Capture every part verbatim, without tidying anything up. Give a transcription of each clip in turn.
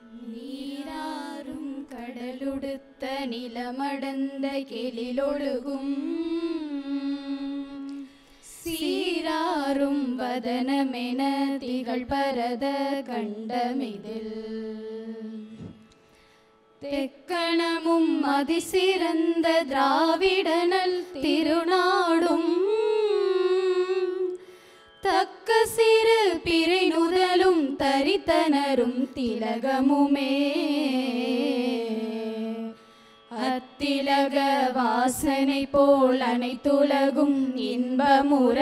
நீராறும் கடலுடுத்த நிலமடந்த கெளிலொழுகும் சீராறும் வதனமென திகழ் பரத கண்டமிதில் தெக்கணமும் அதிசிறந்த திராவிடனல் திருநாடும் தக்க சிறு பிறை நுதலும் தரித்தனரும் திலகமுமே அத்திலக வாசனை போல் அனைத்துலகும் இன்பமுற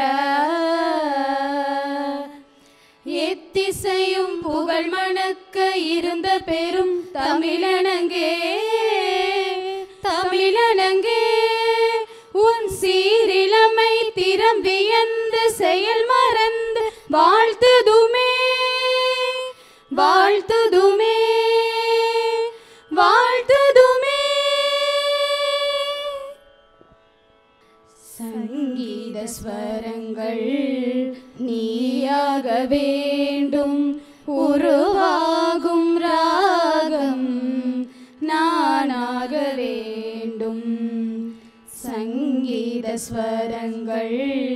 எத்திசையும் புகழ் மணக்க இருந்த பெரும் தமிழனங்கே தமிழனங்கே உன் சீரிழமை திறம் வியந்து செயல் மறந்து வாழ்த்துதுமே வாழ்த்துதுமே வாழ்த்துதுமே. சங்கீத ஸ்வரங்கள் நீயாக வேண்டும் உருவாகும் ராகம் நானாக வேண்டும். சங்கீத ஸ்வரங்கள்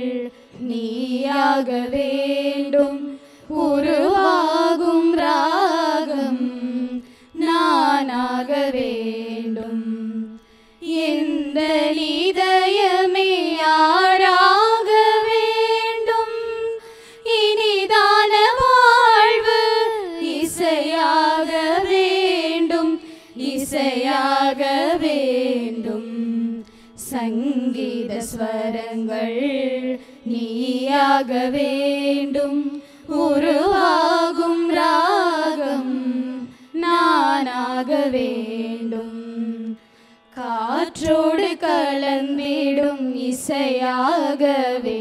நீயாக வேண்டும் உருவாகும் ராகம் நானாக வேண்டும். எந்த இதயமே யாராக வேண்டும் இனிதான வாழ்வு இசையாக வேண்டும் இசையாக வேண்டும். சங்கீத ஸ்வரங்கள் நீயாக வேண்டும் உருவாகும் ராகம் நானாக வேண்டும். காற்றோடு கலந்திடும் இசையாகவே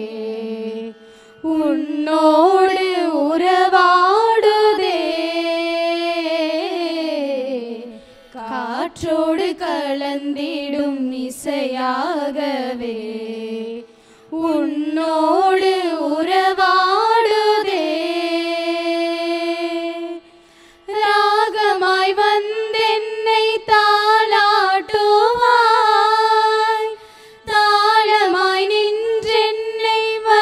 உன்னோடு உறவாடுதே. காற்றோடு கலந்திடும் இசையாகவே உன்னோடு உறவாடுதே. ராகமாய் வந்தென்னை தாளாட்டுவாய் தாளமாய் நின்றென்னை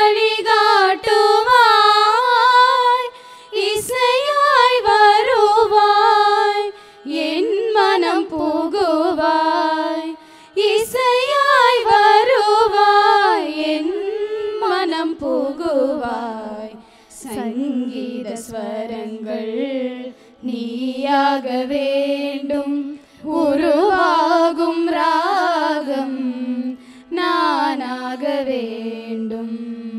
வழிகாட்டுவாய். இசையாய் வருவாய் என் மனம் புகுவாய் இசையாய் வருவாய் என் மனம் புகுவாய். சங்கீத ஸ்வரங்கள் நீயாக வேண்டும் உருவாகும் ராகம் நானாக வேண்டும்.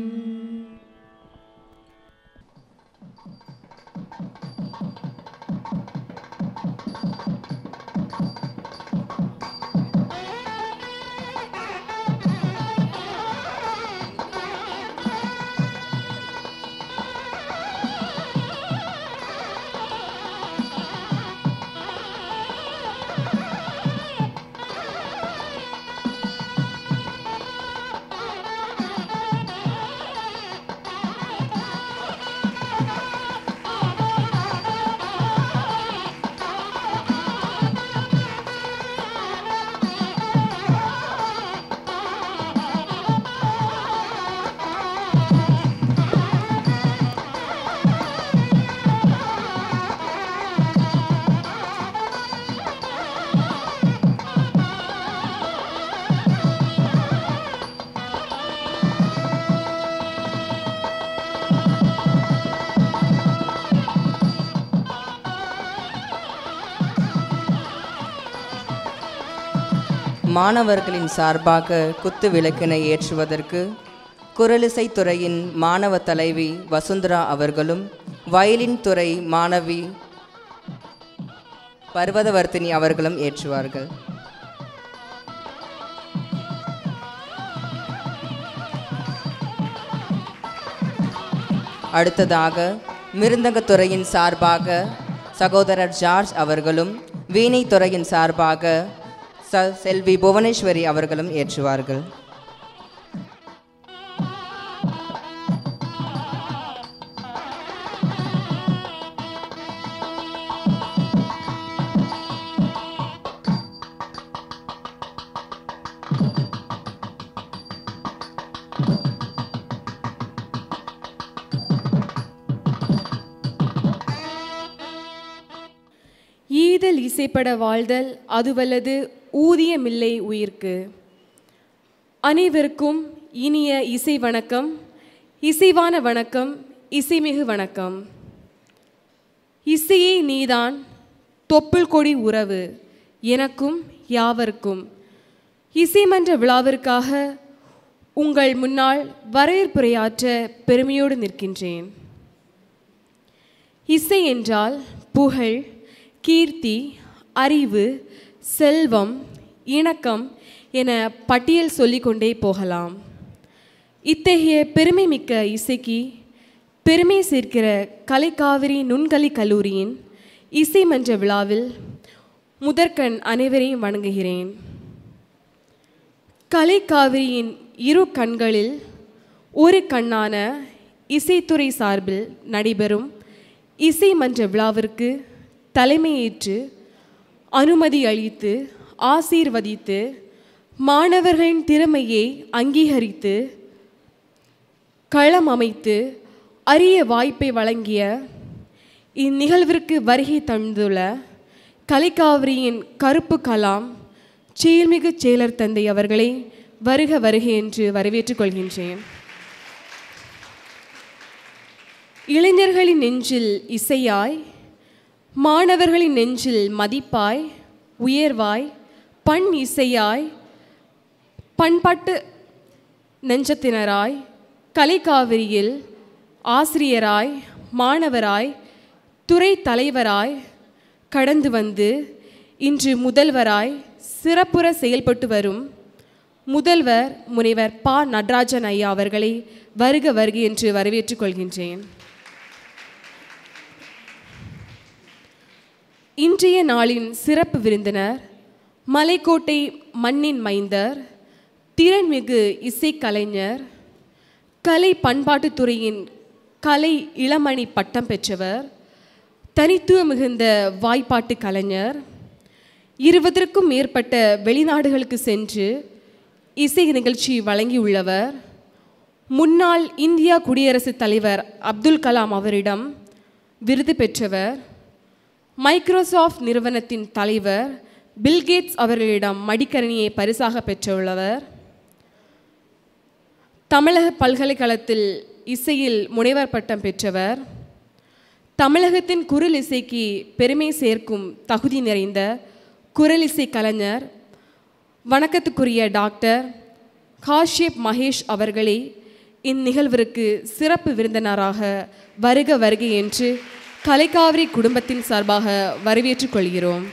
மாணவர்களின் சார்பாக குத்து விளக்கினை ஏற்றுவதற்கு குரலிசை துறையின் மாணவ தலைவி வசுந்தரா அவர்களும் வயலின் துறை மாணவி பர்வதவர்த்தினி அவர்களும் ஏற்றுவார்கள். அடுத்ததாக மிருந்தகத்துறையின் சார்பாக சகோதரர் ஜார்ஜ் அவர்களும் வீணை துறையின் சார்பாக செல்வி புவனேஸ்வரி அவர்களும் ஏற்றுவார்கள். ஈதல் இசைப்பட வாழ்தல் அதுவல்லது ஊதியமில்லை உயிர்க்கு. அனைவருக்கும் இனிய இசை வணக்கம், இசைவான வணக்கம், இசைமிகு வணக்கம். இசையே நீதான் தொப்புள் கொடி உறவு எனக்கும் யாவருக்கும். இசைமன்ற விழாவிற்காக உங்கள் முன்னால் வரவேற்புரையாற்ற பெருமையோடு நிற்கின்றேன். இசை என்றால் புகழ், கீர்த்தி, அறிவு, செல்வம், இணக்கம் என பட்டியல் சொல்லிக்கொண்டே போகலாம். இத்தகைய பெருமை மிக்க இசைக்கு பெருமை சேர்க்கிற கலைக்காவிரி நுண்கலை கல்லூரியின் இசைமன்ற விழாவில் முதற்கண் அனைவரையும் வணங்குகிறேன். கலைக்காவிரியின் இரு கண்களில் ஒரு கண்ணான இசைத்துறை சார்பில் நடைபெறும் இசைமன்ற விழாவிற்கு தலைமையேற்று அனுமதி அளித்து ஆசீர்வதித்து மாணவர்களின் திறமையை அங்கீகரித்து களம் அமைத்து அரிய வாய்ப்பை வழங்கிய இந்நிகழ்விற்கு வருகை தந்துள்ள கலைக்காவிரியின் கருப்பு கலாம் சீர்மிகு செயலர் தந்தை அவர்களை வருக வருக என்று வரவேற்றுக் கொள்கின்றேன். இளைஞர்களின் நெஞ்சில் இசையாய், மாணவர்களின் நெஞ்சில் மதிப்பாய், உயர்வாய், பண் இசையாய், பண்பாட்டு நெஞ்சத்தினராய், கலைக்காவிரியில் ஆசிரியராய், மாணவராய், துறை தலைவராய் கடந்து வந்து இன்று முதல்வராய் சிறப்புற செயல்பட்டு வரும் முதல்வர் முனைவர் ப நடராஜன் ஐயா அவர்களை வருக வருக என்று வரவேற்றுக் கொள்கின்றேன். இன்றைய நாளின் சிறப்பு விருந்தினர் மலைக்கோட்டை மண்ணின் மைந்தர், திறன்மிகு இசைக்கலைஞர், கலை பண்பாட்டுத்துறையின் கலை இளமணி பட்டம் பெற்றவர், தனித்துவ மிகுந்த வாய்ப்பாட்டு கலைஞர், இருபதற்கும் மேற்பட்ட வெளிநாடுகளுக்கு சென்று இசை நிகழ்ச்சி வழங்கியுள்ளவர், முன்னாள் இந்தியா குடியரசுத் தலைவர் அப்துல் கலாம் அவரிடம் விருது பெற்றவர், மைக்ரோசாஃப்ட் நிறுவனத்தின் தலைவர் பில்கேட்ஸ் அவர்களிடம் மடிக்கணினியை பரிசாக பெற்றுள்ளவர், தமிழக பல்கலைக்கழகத்தில் இசையில் முனைவர் பட்டம் பெற்றவர், தமிழகத்தின் குரல் இசைக்கு பெருமை சேர்க்கும் தகுதி நிறைந்த குரல் இசை கலைஞர், வணக்கத்துக்குரிய டாக்டர் காஷ்யப் மகேஷ் அவர்களை இந்நிகழ்விற்கு சிறப்பு விருந்தினராக வருக வருக என்று கலைக்காவிரி குடும்பத்தின் சார்பாக வரவேற்றுக் கொள்கிறோம்.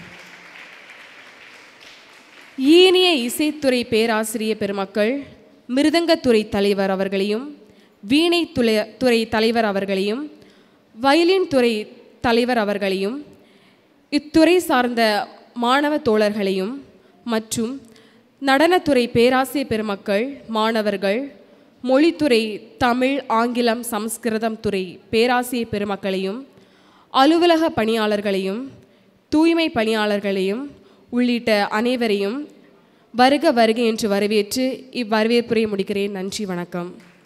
ஏனைய இசைத்துறை பேராசிரியர் பெருமக்கள், மிருதங்கத்துறை தலைவர் அவர்களையும், வீணை துறை துறை தலைவர் அவர்களையும், வயலின் துறை தலைவர் அவர்களையும், இத்துறை சார்ந்த மாணவ தோழர்களையும் மற்றும் நடனத்துறை பேராசிரியர் பெருமக்கள், மாணவர்கள், மொழித்துறை தமிழ், ஆங்கிலம், சமஸ்கிருதம் துறை பேராசிரியர் பெருமக்களையும், அலுவலக பணியாளர்களையும், தூய்மை பணியாளர்களையும் உள்ளிட்ட அனைவரையும் வருக வருக என்று வரவேற்று இவ்வரவேற்புரை முடிக்கிறேன். நன்றி, வணக்கம்.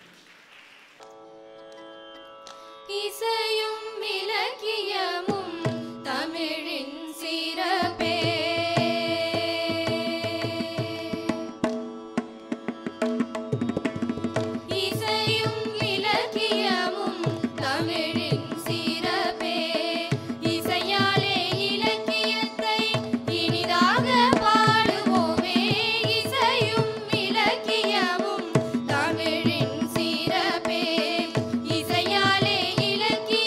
இசையும் இலக்கியமும் தமிழின் சிறப்பே, இசையும் இலக்கியமும் தமிழின் சிறப்பே, இசையாலே இலக்கியத்தை இனிதாக பாடுவோமே, இசையும் இலக்கியமும் தமிழின் சிறப்பே, இசையாலே இலக்கியத்தை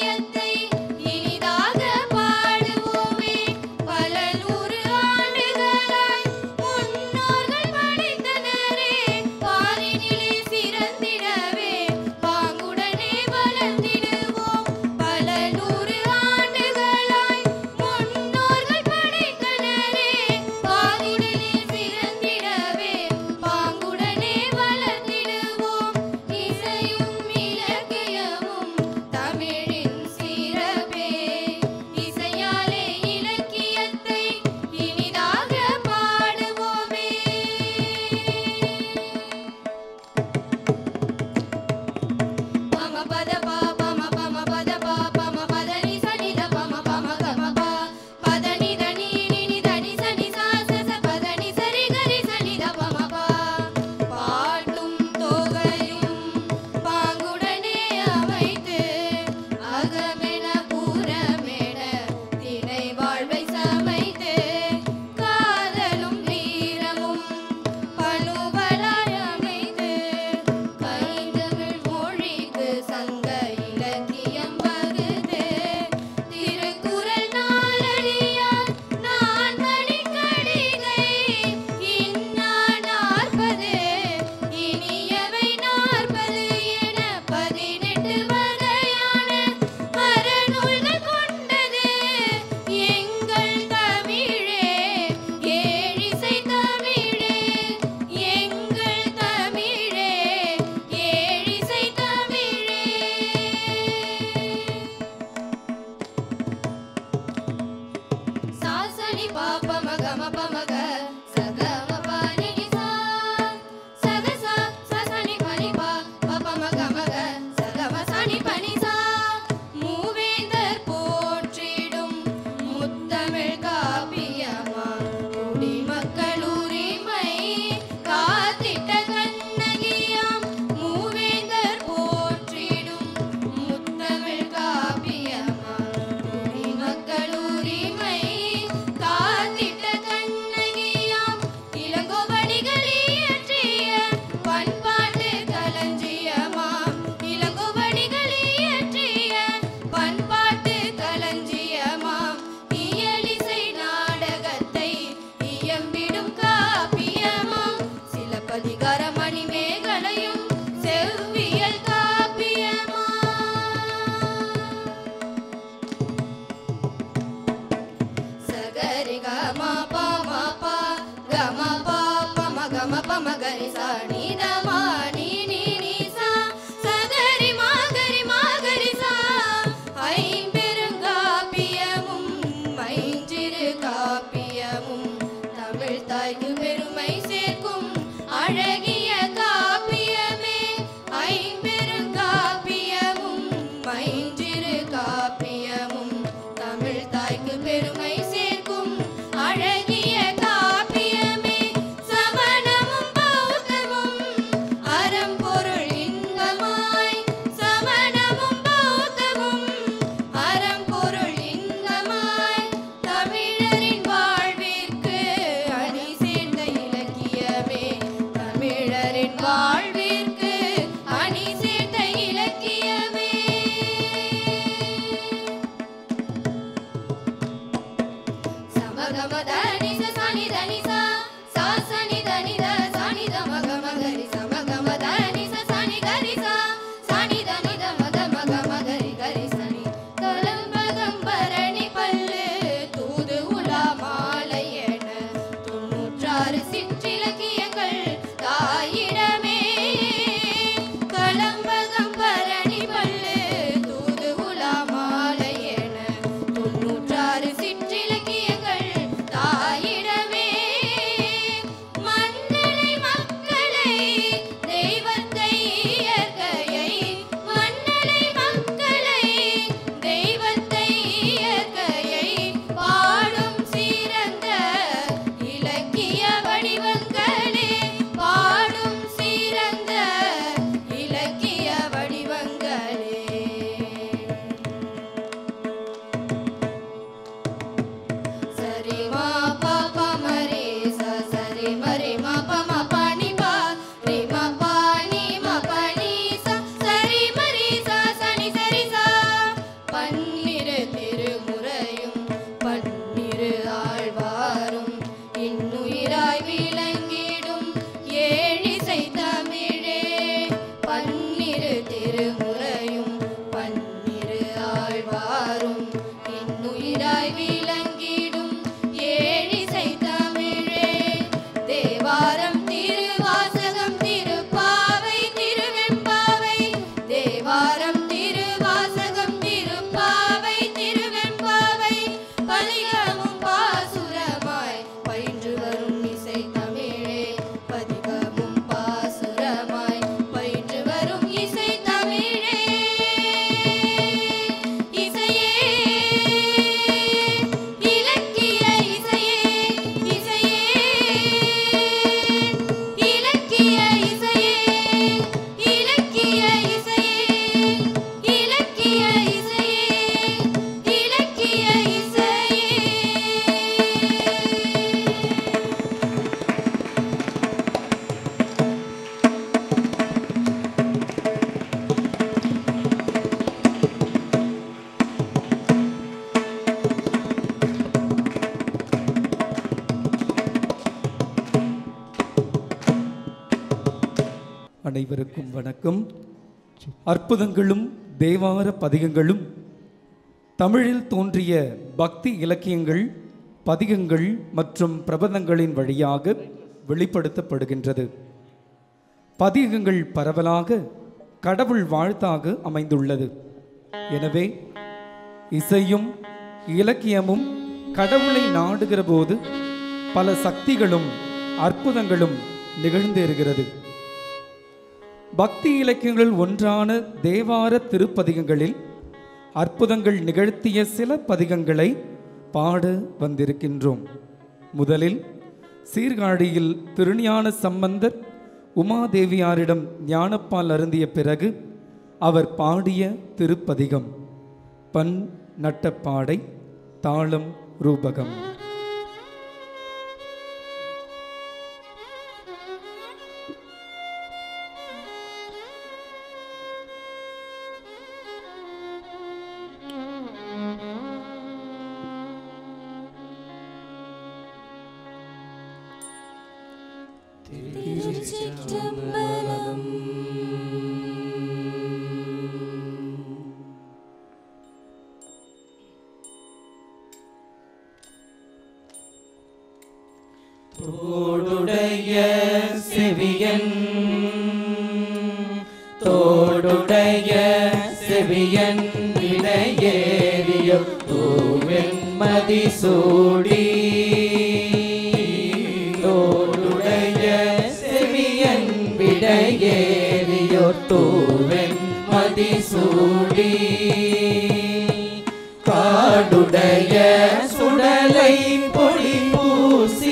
அனைவருக்கும் வணக்கம். அற்புதங்களும் தேவார பதிகங்களும் தமிழில் தோன்றிய பக்தி இலக்கியங்கள், பதிகங்கள் மற்றும் பிரபந்தங்களின் வழியாக வெளிப்படுத்தப்படுகின்றது. பதிகங்கள் பரவலாக கடவுள் வாழ்த்தாக அமைந்துள்ளது. எனவே இசையும் இலக்கியமும் கடவுளை நாடுகிற போது பல சக்திகளும் அற்புதங்களும் நிகழ்ந்தேறுகிறது. பக்தி இலக்கியங்களில் ஒன்றான தேவார திருப்பதிகங்களில் அற்புதங்கள் நிகழ்த்திய சில பதிகங்களை பாட வந்திருக்கின்றோம். முதலில் சீர்காழியில் திருஞான சம்பந்தர் உமாதேவியாரிடம் ஞானப்பால் அருந்திய பிறகு அவர் பாடிய திருப்பதிகம் பண் நட்டப்பாடை, தாளம் ரூபகம். தோடுடைய செவியன் தோடுடைய செவியன் விடையேறிய தூவெண்மதி சூடி தோடுடைய செவியன் விடையேறிய தூவெண்மதி சூடி காடுடைய சுடலை பொடி பூசி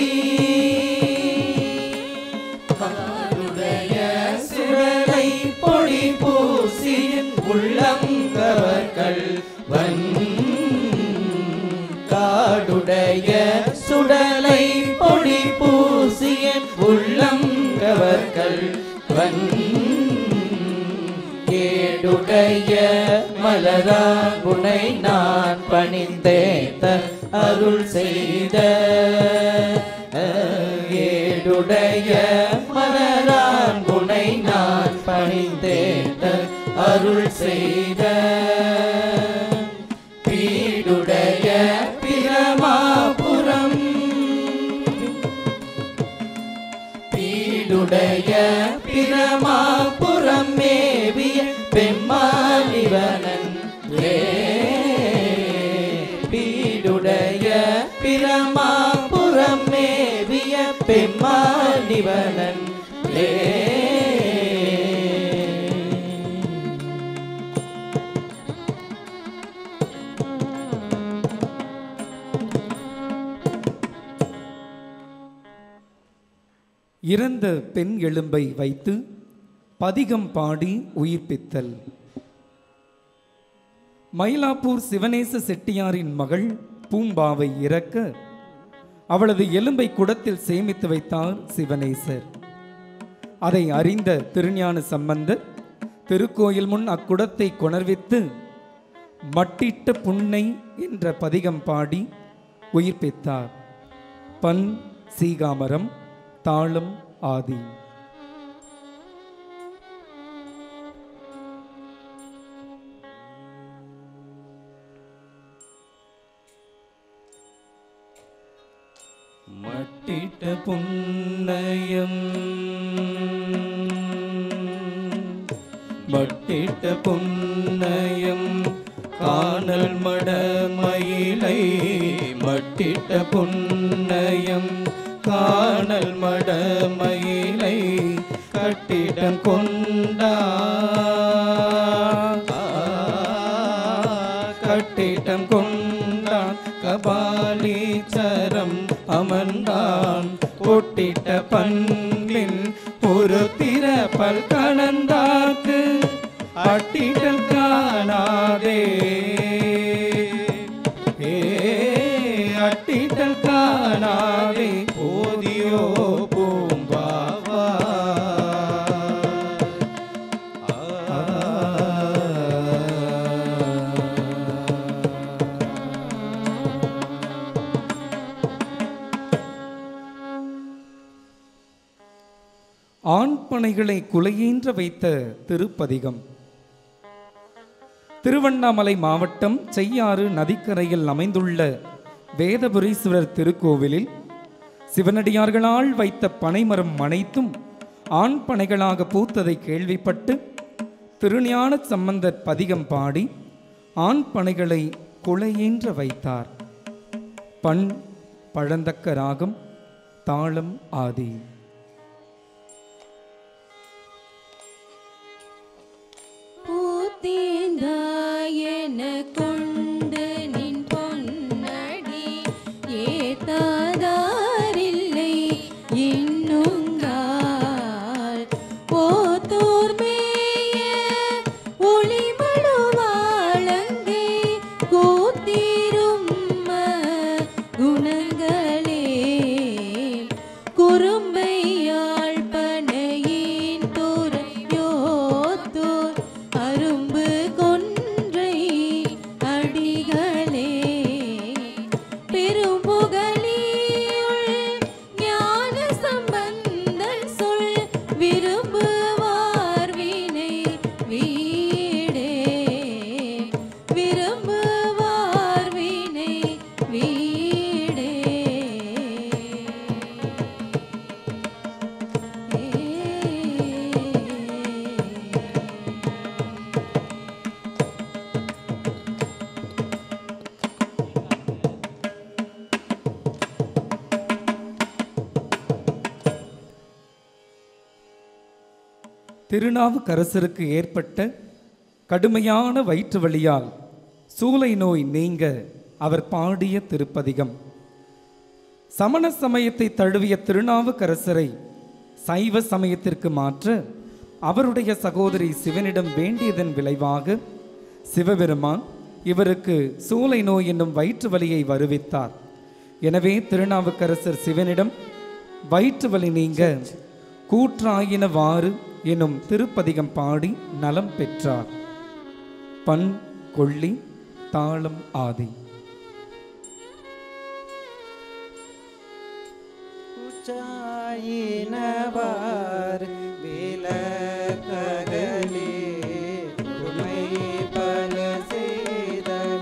பொடி பூசியின் உள்ளம் கவர்கள் வன் காடுடைய சுடலை பொடி பூசியின் உள்ளம் கவர்கள் வன் ஏடுடைய மலரா குணை நான் பணிந்தேத்த அருள் செய்த ஏடுடைய மலரான் குணை நான் பணிந்தேத்த அருள் செய்த பீடுடைய பிரமாபுரம் பீடுடைய பிரமாபுரம் மேவிய பெம்மானிவனன் பீடுடைய பிரமாபுரம் மேவிய பெம்மானிவனன் லே இறந்த பெண் எலும்பை வைத்து பதிகம் பாடி உயிர்ப்பித்தல். மயிலாப்பூர் சிவனேச செட்டியாரின் மகள் பூம்பாவை இறக்க அவளது எலும்பை குடத்தில் சேமித்து வைத்தார் சிவனேசர். அதை அறிந்த திருஞான சம்பந்தர் திருக்கோயில் முன் அக்குடத்தை கொணர்வித்து மட்டிட்ட புன்னை என்ற பதிகம் பாடி உயிர்ப்பித்தார். பண் சீகாமரம், தாளம் ஆதி. மட்டிட்ட புன்னயம் மட்டிட்ட புன்னயம் காணல் மடமயிலை மட்டிட்ட புன்னயம் காணல் மடமயிலை கட்டிடம் கொண்டா கட்டிடம் கொண்டான் கபாலீச்சரம் அமர்ந்தான் கொட்டிட்ட பண்பின் ஒரு திறப்பல் கணந்தாக்கு அட்டிடம் காணாதே ஏ அட்டிடம் காணாதே போதியோ பூம்பாவா ஆண் பனைகளை குலையேன்ற வைத்த திருப்பதிகம். திருவண்ணாமலை மாவட்டம் செய்யாறு நதிக்கரையில் அமைந்துள்ள வேதபுரீஸ்வரர் திருக்கோவிலில் சிவனடியார்களால் வைத்த பனைமரம் அனைத்தும் ஆண் பனைகளாக பூத்ததை கேள்விப்பட்டு திருஞான சம்பந்தர் பதிகம் பாடி ஆண் பனைகளை குலையேன்ற வைத்தார். பண் பழந்தக்க ராகம், தாளம் ஆதி. பூத்தேந்தாயன கொண்டு நின் பொன்னடி ஏத்தாதாரில்லை இன்னுங்கால் போத்தோர் மேய ஒளிமழுவாளங்கை கூத்திரும் குணங்களே குறும்பையாள் பனையின் துறையோத்தோர் அரும்பு கொன்றை அடிகளே பெரும்புகழியுள் ஞான சம்பந்தன் சொல் விரும்புவார் வினை வீடே விரும்புவார் வினை வீடே. திருநாவுக்கரசருக்கு ஏற்பட்ட கடுமையான வயிற்று வலியால் சூளை நோய் நீங்க அவர் பாடிய திருப்பதிகம். சமண சமயத்தை தழுவிய திருநாவுக்கரசரை சைவ சமயத்திற்கு மாற்ற அவருடைய சகோதரி சிவனிடம் வேண்டியதன் விளைவாக சிவபெருமான் இவருக்கு சூளை நோய் என்னும் வயிற்று வலியை வருவித்தார். எனவே திருநாவுக்கரசர் சிவனிடம் வயிற்று வலி நீங்க கூற்றாயினவாறு எனும் திருப்பதிகம் பாடி நலம் பெற்றார். பண் கொள்ளி, தாளம் ஆதி. உச்சாயினவார் விலக்ககலே உமை பல செய்தன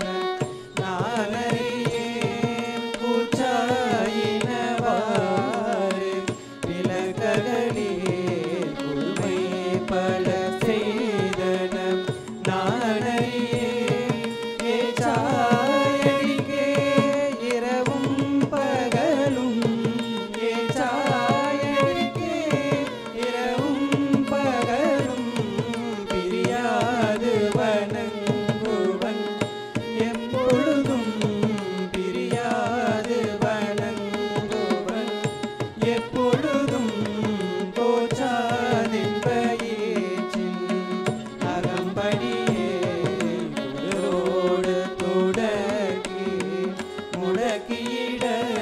நானறியேன். உச்சாயினவார் விலக்ககலே உமை பல செய்தன நானறியேன். ஏச்சாயடிக்கே இரவும் பகலும் ஏச்சாயடிக்கே இரவும் பகலும் பிரியாது வணங்குவன் எப்பொழுதும் பிரியாது வணங்குவன் எப்பொழுதும் போற்றாதென்பயேச்சின் அகம்படியே குளிரோடு தொடக்கி முடக்கியிட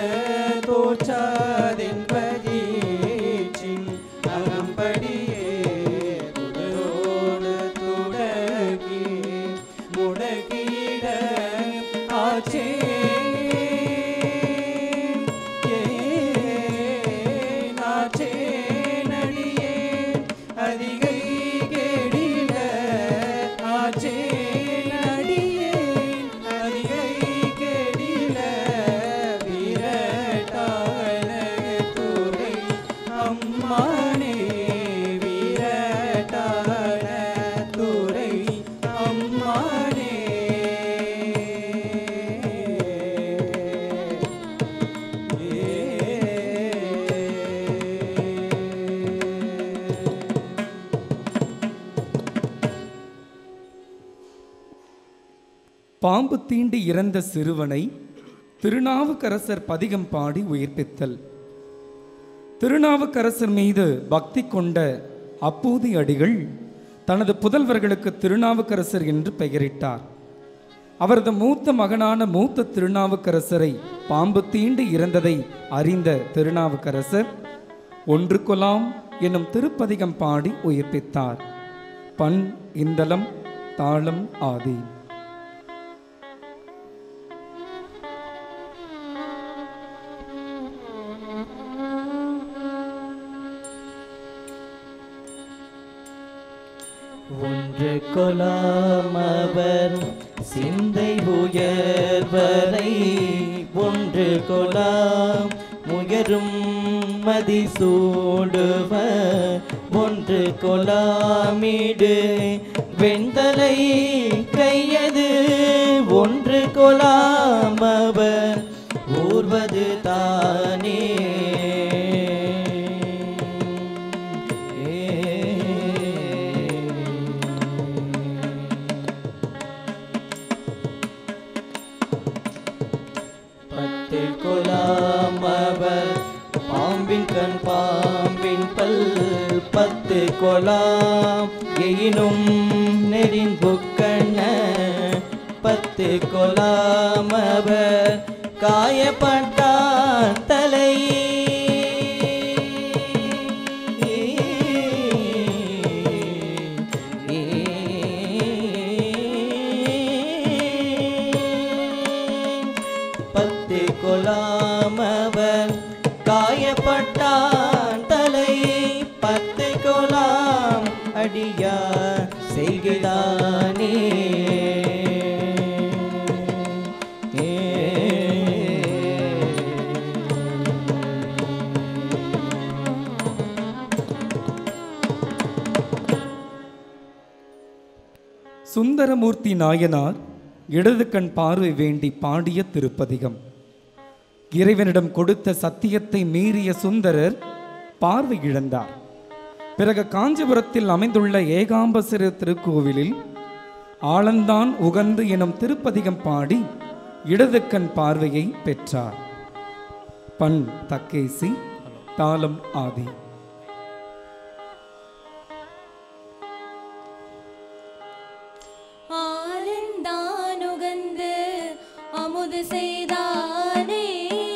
தோற்றாதென்பயேச்சின் அகம்படியே குளிரோடு தொடக்கி முடக்கியிட ஆச்சே நாச்சே நடியே அதிகை கேடில ஆச்சே நடியே அதிகை கேடில வீரட்டான துறை அம்மானே வீரட்டான துறை அம்மானே. பாம்பு தீண்டி இறந்த சிறுவனை திருநாவுக்கரசர் பதிகம் பாடி உயிர்ப்பித்தல். திருநாவுக்கரசர் மீது பக்தி கொண்ட அப்பூதி அடிகள் தனது புதல்வர்களுக்கு திருநாவுக்கரசர் என்று பெயரிட்டார். அவரது மூத்த மகனான மூத்த திருநாவுக்கரசரை பாம்பு தீண்டி இறந்ததை அறிந்த திருநாவுக்கரசர் ஒன்று கொலாம் என்னும் திருப்பதிகம் பாடி உயிர்ப்பித்தார். பண் இந்தளம், தாளம் ஆதி. ஒன்று கொலாம் அவர் சிந்தை உயர்வரை ஒன்று கொலாம் முயரும் மதி சூடுவ ஒன்று கொலாமிடு வெண்தலை கையது ஒன்று கொலாம் அவர் வாழ்வது தானே. பத்து கொலாம் அவர் பாம்பின் கண் பாம்பின் பல் பத்து கொலாம் எயினும் நெறின்புக்கண்ண பத்து கொலாம் அவர் காயப்பட்டான் தலை. பத்து கொலாம் அவர் காயப்பட்டான் தலை பத்து கொலாம் அடியார் செய்கிறானே. சுந்தரமூர்த்தி நாயனார் இடது கண் பார்வை வேண்டி பாடிய திருப்பதிகம். இறைவனிடம் கொடுத்த சத்தியத்தை மீறிய சுந்தரர் பார்வை இழந்தார். பிறகு காஞ்சிபுரத்தில் அமைந்துள்ள ஏகாம்பசிர திருக்கோவிலில் ஆளந்தான் உகந்து எனும் திருப்பதிகம் பாடி இடது கண் பார்வையை பெற்றார். பண் தக்கேசி, தாளம் ஆதி. ஆலந்தானுகந்து அமுது செய்தானே,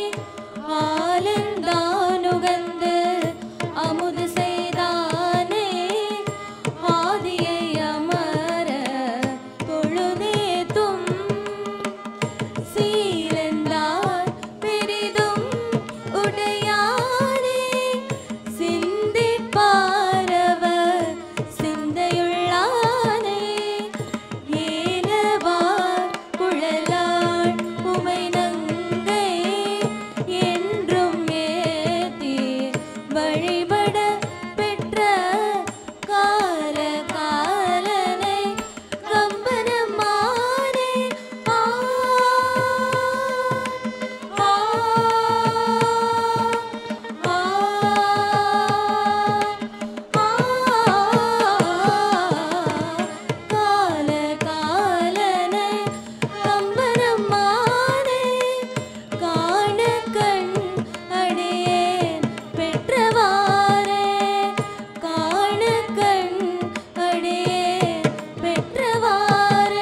ஆலந்தானுகந்து அமுது செய்தானே, ஆதியை அமர தொழுதேத்தும் சீலந்தார் பெரிதும் உடையானே, சிந்திப்பாரவர் சிந்தையுள்ளானே, ஏலவார் குழலாள் உமை நங்கை என்றும் ஏத்தி வழிபட பெற்ற கால காலனை கம்பனமானே. ஆ ஆ ஆ கால காலனை கம்பனமானே, காண கண் அடியேன் பெற்றவாறே, காண கண் அடியேன் பெற்றவாறே.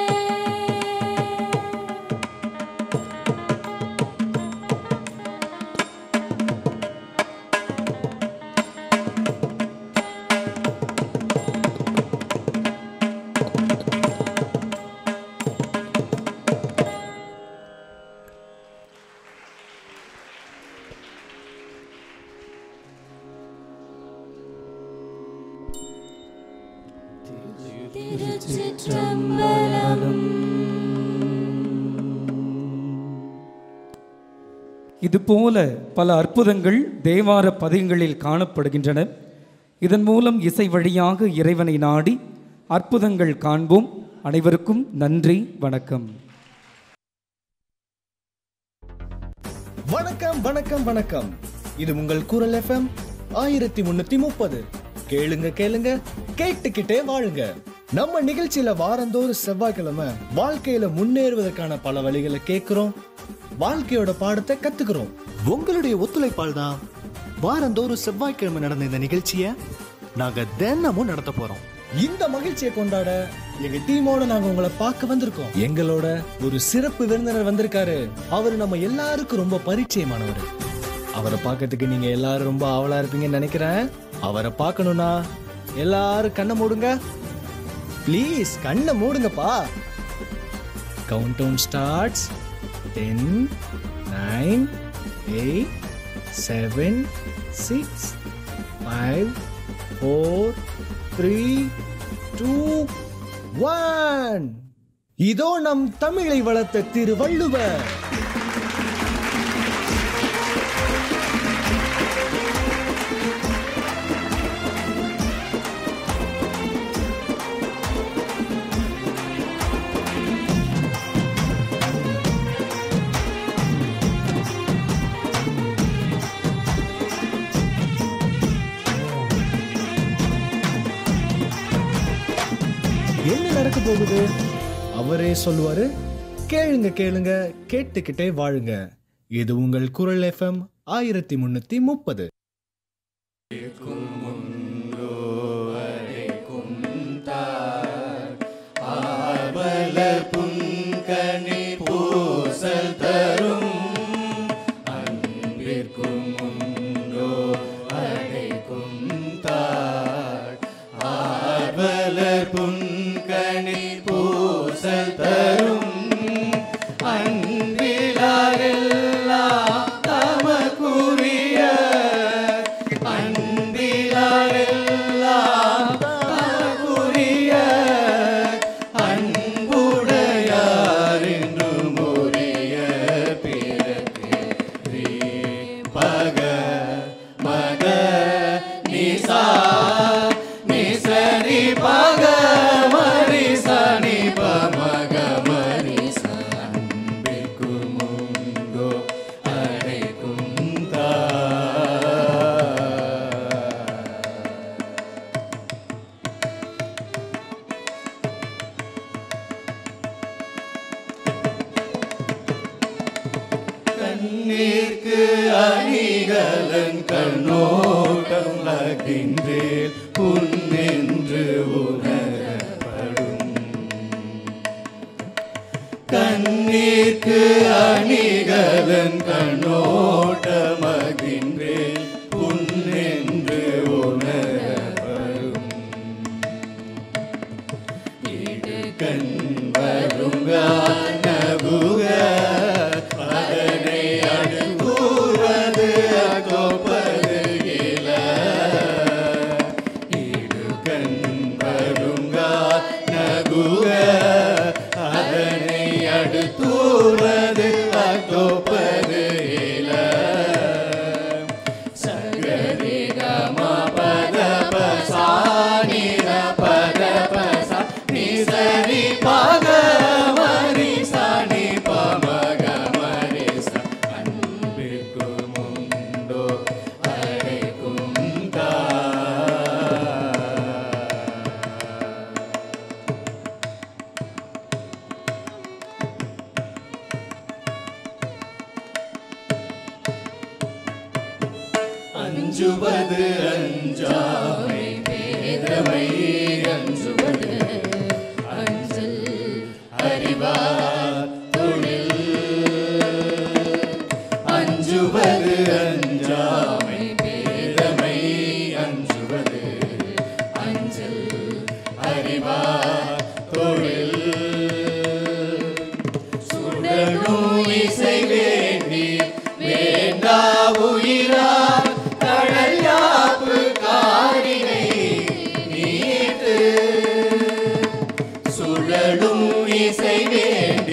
திருச்சிற்றம்பலம். இதுபோல பல அற்புதங்கள் தேவார பதிகங்களில் காணப்படுகின்றன. இதன் மூலம் இசை வழியாக இறைவனை நாடி அற்புதங்கள் காண்போம். அனைவருக்கும் நன்றி, வணக்கம். வணக்கம் வணக்கம் வணக்கம். இது உங்கள் குரல் எஃப்எம் ஆயிரத்தி முன்னூத்தி முப்பது. கேளுங்க கேளுங்க கேட்டுக்கிட்டே வாழுங்க. நம்ம நிகழ்ச்சியில வாரந்தோறும் செவ்வாய்க்கிழமை வாழ்க்கையில முன்னேறுவதற்கான பல வழிகளை கேட்கிறோம், வாழ்க்கையோட பாடத்தை கத்துக்கிறோம். உங்களுடைய ஒத்துழைப்பால் தான் வாரந்தோறும் செவ்வாய்க்கிழமை நடந்த இந்த நிகழ்ச்சியை நாங்க தினமும் நடத்த போறோம். இந்த மகிழ்ச்சியை கொண்டாட எங்க டீமோட நாங்க உங்களை பார்க்க வந்திருக்கோம். எங்களோட ஒரு சிறப்பு விருந்தினர் வந்திருக்காரு. அவரு நம்ம எல்லாருக்கும் ரொம்ப பரிச்சயமானவர். அவரை பார்க்கறதுக்கு நீங்க எல்லாரும் ரொம்ப ஆவலா இருப்பீங்கன்னு நினைக்கிறேன். அவரை பார்க்கணும்னா எல்லாரும் கண்ணை மூடுங்க. ப்ளீஸ் கண்ணை மூடுங்கப்பா. Count down starts. Ten, nine, eight, seven, six, five, four, three, two, one. இதோ நம் தமிழை வளர்த்த திருவள்ளுவர். நடக்க போகுது அவரே சொல்லுவாரு. கேளுங்க கேளுங்க கேட்டுக்கிட்டே வாழுங்க. இது உங்கள் குரல் எஃப்எம் ஆயிரத்தி முன்னூத்தி முப்பது. அஞ்சுவது அஞ்சாமை பேதமை அஞ்சுவது அஞ்சல் அறிவார் தொழில். அஞ்சுவது அஞ்சாமை பேதமை அஞ்சுவது அஞ்சல் அறிவார் தொழில். சுடரும் இசை வேண்டி வேண்டா உயிரா இசை வேண்டி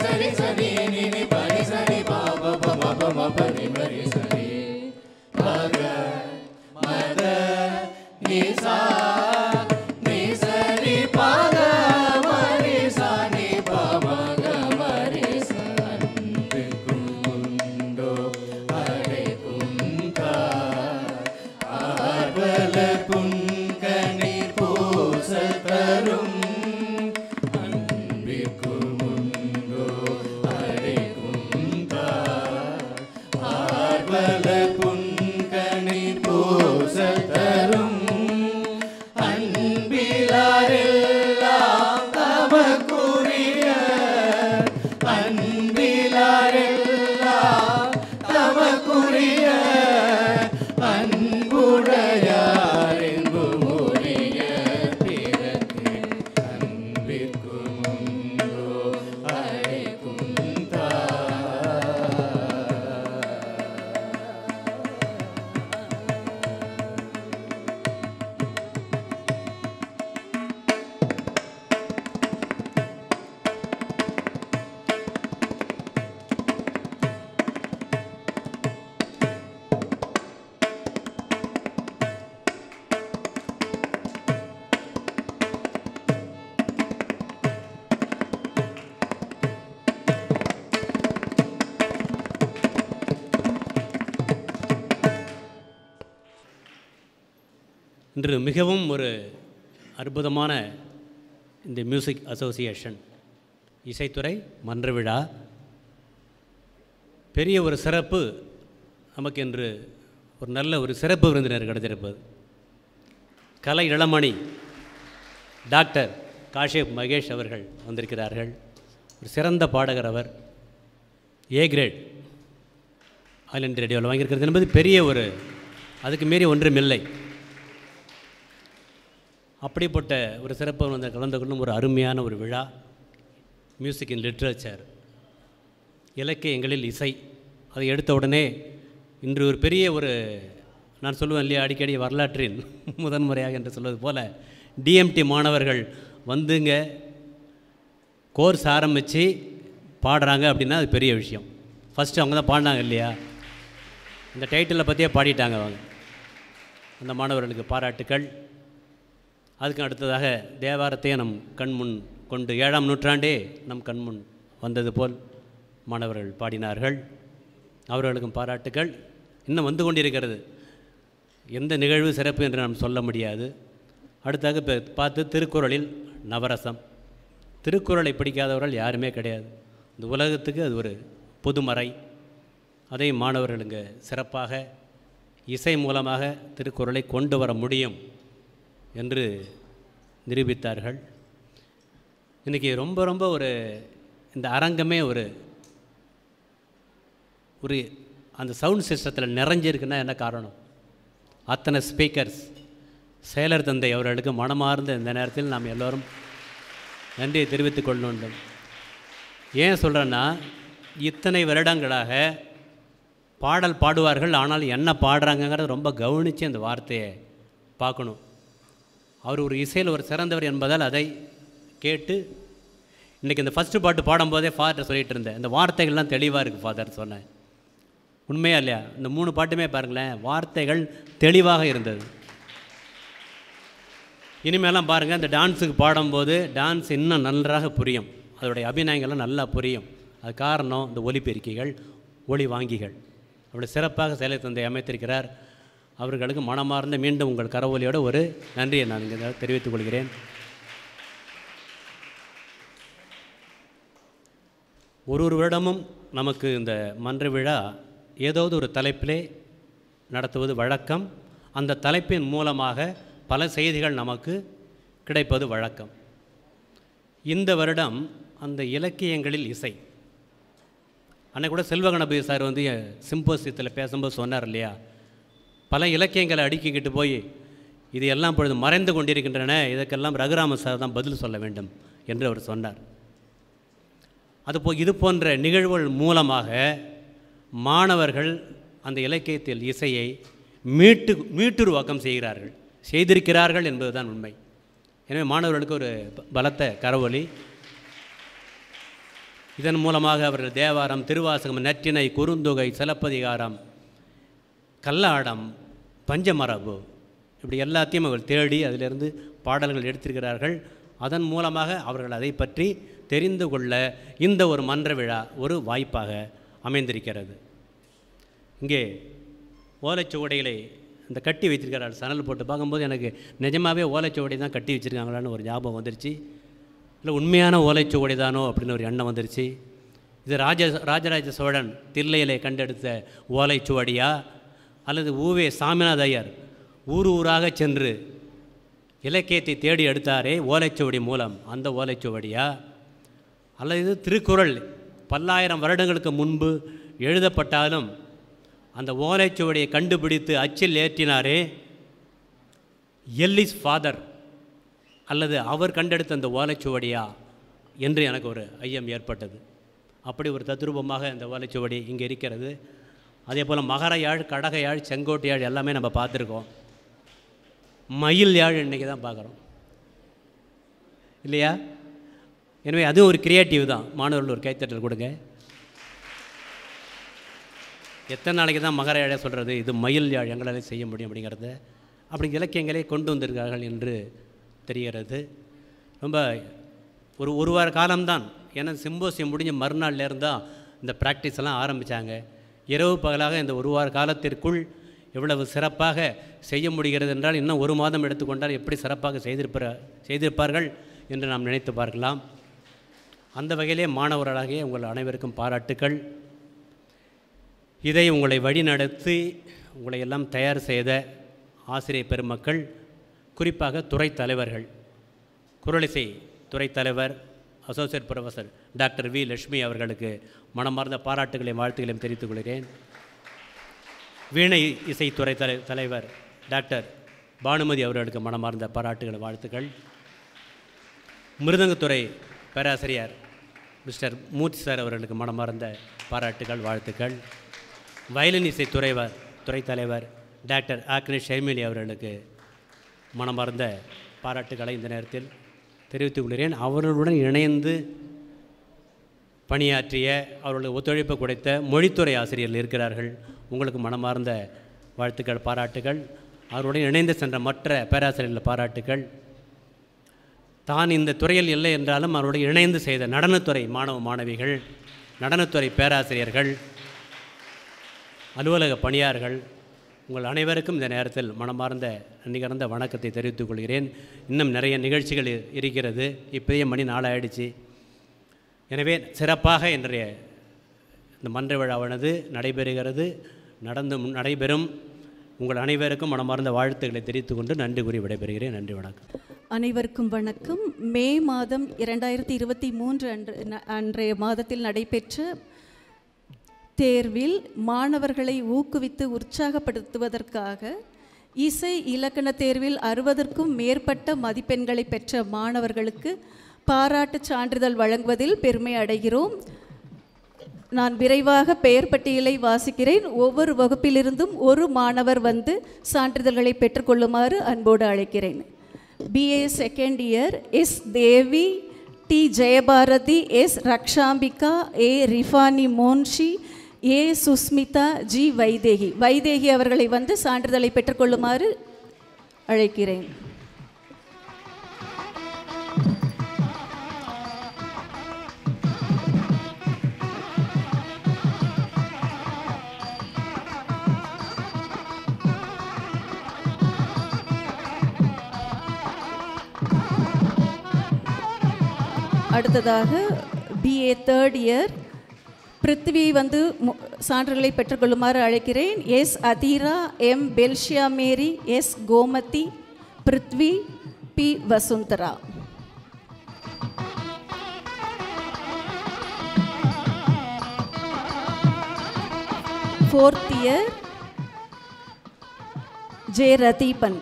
சரி சரி நினி பனி சரி பாப பம பம பனி மரி சரி பக மத நிசா நி சரி பக மரி சா நி பமக மரி சா அன்பு குண்டோ அடை குந்தா ஆர்வல புன்கணீர் பூச தரும் புன்கணீர் பூச தரும் அன்பிலாரெல்லாம் தமக்குரிய அன்பிலாரெல்லாம் தமக்குரிய அன்புடையார் என்புரிய பிறகு அன்பிற்கு முந்தோ அழைக்குந்தா இன்று மிகவும் ஒரு அற்புதமான இந்த மியூசிக் அசோசியேஷன் இசைத்துறை மன்ற விழா பெரிய ஒரு சிறப்பு நமக்கு இன்று ஒரு நல்ல ஒரு சிறப்பு விருந்தினர் கிடைத்திருப்பது கலை இளமணி டாக்டர் காஷிப் மகேஷ் அவர்கள் வந்திருக்கிறார்கள். ஒரு சிறந்த பாடகர் அவர். ஏ கிரேட் ஆல் இண்டியா ரேடியோவில் வாங்கியிருக்கிறது என்பது பெரிய ஒரு அதுக்கு மீறி ஒன்றும் இல்லை. அப்படிப்பட்ட ஒரு சிறப்பு வந்து கலந்து கொள்ளும் ஒரு அருமையான ஒரு விழா. மியூசிக் இன் லிட்ரேச்சர், இலக்கியங்களில் இசை. அதை எடுத்த உடனே இன்று ஒரு பெரிய ஒரு நான் சொல்லுவேன் இல்லையா அடிக்கடி வரலாற்றின் முதன்முறையாக என்று சொல்வது போல் டிஎம்டி மாணவர்கள் வந்துங்க கோர்ஸ் ஆரம்பித்து பாடுறாங்க அப்படின்னா அது பெரிய விஷயம். ஃபஸ்ட்டு அவங்க தான் பாடினாங்க இல்லையா, இந்த டைட்டிலை பற்றியே பாடிட்டாங்க அவங்க. அந்த மாணவர்களுக்கு பாராட்டுக்கள். அதுக்கு அடுத்ததாக தேவாரத்தையே நம் கண்முன் கொண்டு ஏழாம் நூற்றாண்டே நம் கண்முன் வந்தது போல் மாணவர்கள் பாடினார்கள். அவர்களுக்கும் பாராட்டுக்கள். இன்னும் வந்து கொண்டிருக்கிறது. எந்த நிகழ்வு சிறப்பு என்று நாம் சொல்ல முடியாது. அடுத்தாக இப்போ பார்த்து திருக்குறளில் நவரசம். திருக்குறளை பிடிக்காதவர்கள் யாருமே கிடையாது. இந்த உலகத்துக்கு அது ஒரு பொதுமறை. அதை மாணவர்களுங்க சிறப்பாக இசை மூலமாக திருக்குறளை கொண்டு வர முடியும் என்று நிரூபித்தார்கள். இன்றைக்கி ரொம்ப ரொம்ப ஒரு இந்த அரங்கமே ஒரு ஒரு அந்த சவுண்ட் சிஸ்டத்தில் நிறைஞ்சிருக்குன்னா என்ன காரணம்? அத்தனை ஸ்பீக்கர்ஸ். செயலர் தந்தை அவர்களுக்கு மனமார்ந்த இந்த நேரத்தில் நாம் எல்லோரும் நன்றியை தெரிவித்துக் கொள்ள வேண்டும். ஏன் சொல்கிறேன்னா, இத்தனை வருடங்களாக பாடல் பாடுவார்கள், ஆனால் என்ன பாடுறாங்கங்கிறத ரொம்ப கவனித்து அந்த வார்த்தையை பார்க்கணும். அவர் ஒரு இசையில் ஒரு சிறந்தவர் என்பதால் அதை கேட்டு இன்றைக்கி இந்த ஃபஸ்ட்டு பாட்டு பாடும்போதே ஃபாதர் சொல்லிகிட்டு இருந்தேன், இந்த வார்த்தைகள்லாம் தெளிவாக இருக்குது ஃபாதர் சொன்னேன். உண்மையா இல்லையா? இந்த மூணு பாட்டுமே பாருங்களேன், வார்த்தைகள் தெளிவாக இருந்தது. இனிமேலாம் பாருங்கள், இந்த டான்ஸுக்கு பாடும்போது டான்ஸ் இன்னும் நன்றாக புரியும், அதோடைய அபிநயங்கள்லாம் நல்லா புரியும். அது காரணம் இந்த ஒலிபெருக்கிகள், ஒளி வாங்கிகள் அப்படி சிறப்பாக செயலை தந்தை அமைத்திருக்கிறார். அவர்களுக்கு மனமார்ந்த மீண்டும் உங்கள் கரவொலியோட ஒரு நன்றியை நான் இங்கே தெரிவித்துக் கொள்கிறேன். ஒரு ஒரு வருடமும் நமக்கு இந்த மன்ற விழா ஏதாவது ஒரு தலைப்பிலே நடத்துவது வழக்கம். அந்த தலைப்பின் மூலமாக பல செய்திகள் நமக்கு கிடைப்பது வழக்கம். இந்த வருடம் அந்த இலக்கியங்களில் இசை. அன்னைக்கு கூட செல்வ கணபதி சார் வந்து சிம்போசியத்தில் பேசும்போது சொன்னார் இல்லையா, பல இலக்கியங்களை அடுக்கிக்கிட்டு போய் இது எல்லாம் பொழுது மறைந்து கொண்டிருக்கின்றன, இதற்கெல்லாம் ரகுராம சார் தான் பதில் சொல்ல வேண்டும் என்று அவர் சொன்னார். அதுபோ இது போன்ற நிகழ்வுகள் மூலமாக மாணவர்கள் அந்த இலக்கியத்தில் இசையை மீட்டு மீட்டுருவாக்கம் செய்கிறார்கள் செய்திருக்கிறார்கள் என்பதுதான் உண்மை. எனவே மாணவர்களுக்கு ஒரு பலத்த கரவொலி. இதன் மூலமாக அவர்கள் தேவாரம், திருவாசகம், நற்றிணை, குறுந்தொகை, சிலப்பதிகாரம், கல்லாடம், பஞ்சமரபு இப்படி எல்லாத்தையும் அவர்கள் தேடி அதிலிருந்து பாடல்கள் எடுத்திருக்கிறார்கள். அதன் மூலமாக அவர்கள் அதை பற்றி தெரிந்து கொள்ள இந்த ஒரு மன்ற விழா ஒரு வாய்ப்பாக அமைந்திருக்கிறது. இங்கே ஓலைச்சுவடைகளை இந்த கட்டி வைத்திருக்கிறார்கள். சணல் போட்டு பார்க்கும்போது எனக்கு நிஜமாகவே ஓலைச்சுவடை தான் கட்டி வச்சுருக்காங்களான்னு ஒரு ஞாபகம் வந்துருச்சு. இல்லை உண்மையான ஓலைச்சுவடை தானோ அப்படின்னு ஒரு எண்ணம் வந்துருச்சு. இது ராஜ ராஜராஜ சோழன் தில்லையிலே கண்டெடுத்த ஓலைச்சுவடியா அல்லது ஊவே சாமிநாத ஐயர் ஊர் ஊராக சென்று இலக்கியத்தை தேடி எடுத்தாரே ஓலைச்சுவடி மூலம் அந்த ஓலைச்சுவடியா அல்லது இது திருக்குறள் பல்லாயிரம் வருடங்களுக்கு முன்பு எழுதப்பட்டாலும் அந்த ஓலைச்சுவடியை கண்டுபிடித்து அச்சில் ஏற்றினாரே எல்லிஸ் ஃபாதர் அல்லது அவர் கண்டெடுத்த அந்த ஓலைச்சுவடியா என்று எனக்கு ஒரு ஐயம் ஏற்பட்டது. அப்படி ஒரு தத்ரூபமாக இந்த ஓலைச்சுவடி இங்கே இருக்கிறது. அதே போல் மகர யாழ், கடக யாழ், செங்கோட்டு யாழ் எல்லாமே நம்ம பார்த்துருக்கோம். மயில் யாழ் இன்றைக்கி தான் பார்க்குறோம் இல்லையா? எனவே அதுவும் ஒரு கிரியேட்டிவ் தான். மாணவர்கள் ஒரு கைத்தட்டல் கொடுங்க. எத்தனை நாளைக்கு தான் மகர யாழை சொல்கிறது, இது மயில் யாழ் எங்களால் செய்ய முடியும் அப்படிங்கிறத அப்படி இலக்கியங்களே கொண்டு வந்திருக்கார்கள் என்று தெரிகிறது. ரொம்ப ஒரு ஒரு வார காலம்தான். ஏன்னா சிம்போசியம் முடிஞ்ச மறுநாள்லேருந்து தான் இந்த ப்ராக்டிஸ் எல்லாம் ஆரம்பித்தாங்க. இரவு பகலாக இந்த ஒரு வார காலத்திற்குள் எவ்வளவு சிறப்பாக செய்ய முடிகிறது என்றால் இன்னும் ஒரு மாதம் எடுத்துக்கொண்டால் எப்படி சிறப்பாக செய்திருப்ப செய்திருப்பார்கள் என்று நாம் நினைத்து பார்க்கலாம். அந்த வகையிலே மாணவர்களாகிய உங்கள் அனைவருக்கும் பாராட்டுக்கள். இதை உங்களை வழிநடத்தி உங்களை எல்லாம் தயார் செய்த ஆசிரியர் பெருமக்கள், குறிப்பாக துறை தலைவர்கள், குரலிசை துறை தலைவர் associate professor doctor V Lakshmi அவர்களுக்கு மனமார்ந்த பாராட்டுகளையும் வாழ்த்துக்களையும் தெரிவித்துக் கொள்கிறேன். வீணை இசைத்துறை தலை தலைவர் டாக்டர் பானுமதி அவர்களுக்கு மனமார்ந்த பாராட்டுகள், வாழ்த்துக்கள். மிருதங்கத்துறை பேராசிரியர் மிஸ்டர் மூர்த்தி சார் அவர்களுக்கு மனமார்ந்த பாராட்டுகள், வாழ்த்துக்கள். வயலின் இசை துறைவர் துறை தலைவர் டாக்டர் ஆக்னேஷ் ஷைமிலி அவர்களுக்கு மனமார்ந்த பாராட்டுகளை இந்த நேரத்தில் தெரிவித்துக் கொள்கிறேன். அவர்களுடன் இணைந்து பணியாற்றிய அவர்களுக்கு ஒத்துழைப்பு கொடுத்த மொழித்துறை ஆசிரியர்கள் இருக்கிறார்கள். உங்களுக்கு மனமார்ந்த வாழ்த்துக்கள், பாராட்டுகள். அவருடன் இணைந்து சென்ற மற்ற பேராசிரியர்கள் பாராட்டுகள். தான் இந்த துறையில் இல்லை என்றாலும் அவருடைய இணைந்து செய்த நடனத்துறை மாணவ மாணவிகள், நடனத்துறை பேராசிரியர்கள், அலுவலக பணியாளர்கள், உங்கள் அனைவருக்கும் இந்த நேரத்தில் மனமார்ந்த நிகழ்ந்த வணக்கத்தை தெரிவித்துக் கொள்கிறேன். இன்னும் நிறைய நிகழ்ச்சிகள் இருக்கிறது. இப்போயே மணி நாளாயிடுச்சு. எனவே சிறப்பாக இன்றைய இந்த மன்ற விழாவானது நடைபெறுகிறது, நடந்து நடைபெறும். உங்கள் அனைவருக்கும் மனமார்ந்த வாழ்த்துக்களை தெரிவித்துக் கொண்டு நன்றி கூறி விடைபெறுகிறேன். நன்றி, வணக்கம். அனைவருக்கும் வணக்கம். மே மாதம் இரண்டாயிரத்தி இருபத்தி மூன்று அன்று அன்றைய மாதத்தில் நடைபெற்ற தேர்வில் மாணவர்களை ஊக்குவித்து உற்சாகப்படுத்துவதற்காக இசை இலக்கண தேர்வில் அறுபதற்கும் மேற்பட்ட மதிப்பெண்களை பெற்ற மாணவர்களுக்கு பாராட்டுச் சான்றிதழ் வழங்குவதில் பெருமை அடைகிறோம். நான் விரைவாக பெயர் பட்டியலை வாசிக்கிறேன். ஒவ்வொரு வகுப்பிலிருந்தும் ஒரு மாணவர் வந்து சான்றிதழ்களை பெற்றுக்கொள்ளுமாறு அன்போடு அழைக்கிறேன். BA second year S Devi, T Jayabharathi, S Rakshambika, A Rifani Monshi, A Sushmita, G Vaidehi. Vaidehi அவர்களை வந்து சான்றிதழை பெற்றுக்கொள்ளுமாறு அழைக்கிறேன். அடுத்ததாக பிஏ தேர்ட் இயர் பிருத்வி வந்து சான்றுகளை பெற்றுக்கொள்ளுமாறு அழைக்கிறேன். S Adhira, M Belshia Mary, S Gomathi, Prithvi, B Vasundhara. Fourth year J Ratheepan.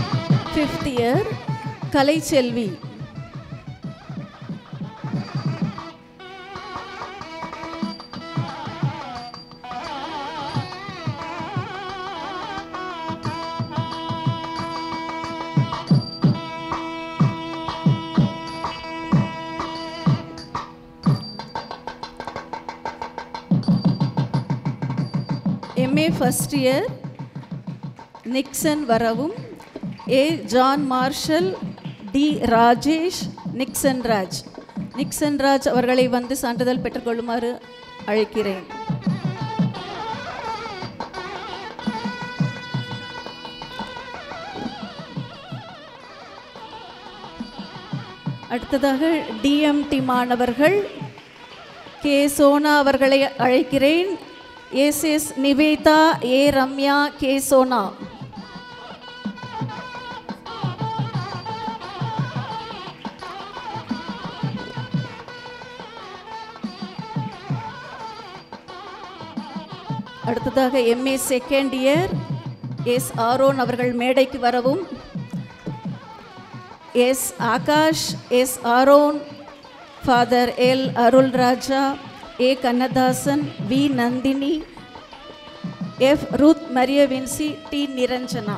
Fifth year Kalaiselvi. MA first year Nixon வரவும். A John Marshall, D Rajesh, Nixon Raj. Nixon Raj அவர்களை வந்து சான்றிதழ் பெற்றுக்கொள்ளுமாறு அழைக்கிறேன். அடுத்ததாக டிஎம்டி மாணவர்கள் கே சோனா அவர்களை அழைக்கிறேன். S S Nivetha, A Ramya, K Sona. அடுத்ததாக MA second year S Aaron அவர்கள் மேடைக்கு வரவும். S Akash, S Aaron, father L Arul Raja, A Kannadasan, V Nandhini, F Ruth Maria Vinci, D Niranjana.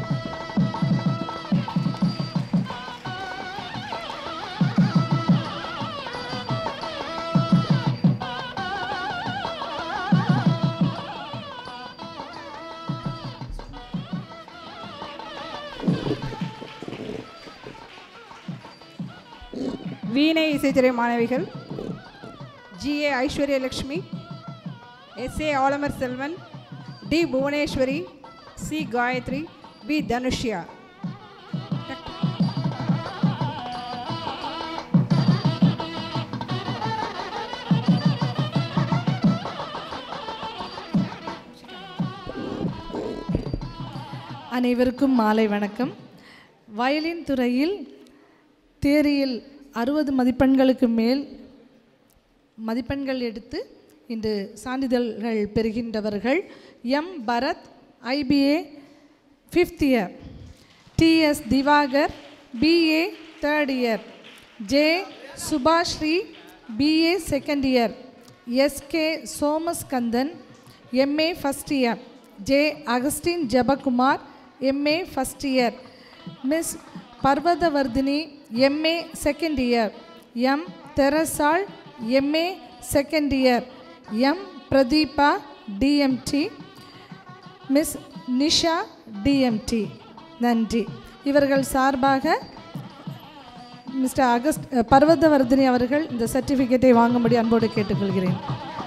வீணை இசைத்துறை மாணவிகள் G A Aishwaryalakshmi, S A Alamar Selvan, D Bhuvaneswari, C Gayathri, B Dhanushya. அனைவருக்கும் மாலை வணக்கம். வயலின் துறையில் தியரியில் அறுபது மதிப்பெண்களுக்கு மேல் மதிப்பெண்கள் எடுத்து இன்று சான்றிதழ்கள் பெறுகின்றவர்கள் M Bharath, IBA fifth year, TS Divakar, BA third year, J Subhashree, BA second year, SK Somaskandan, MA first year, J Augustine Jebakumar, MA first year, miss Parvathavardhini, MA second year, M தெரசால், MA second year, M Pradeepa, TMT, miss Nisha, TMT. நன்றி. இவர்கள் சார்பாக mister August Parvathavardhini அவர்கள் இந்த சர்டிஃபிகேட்டை வாங்கும்படி அன்போடு கேட்டுக்கொள்கிறேன்.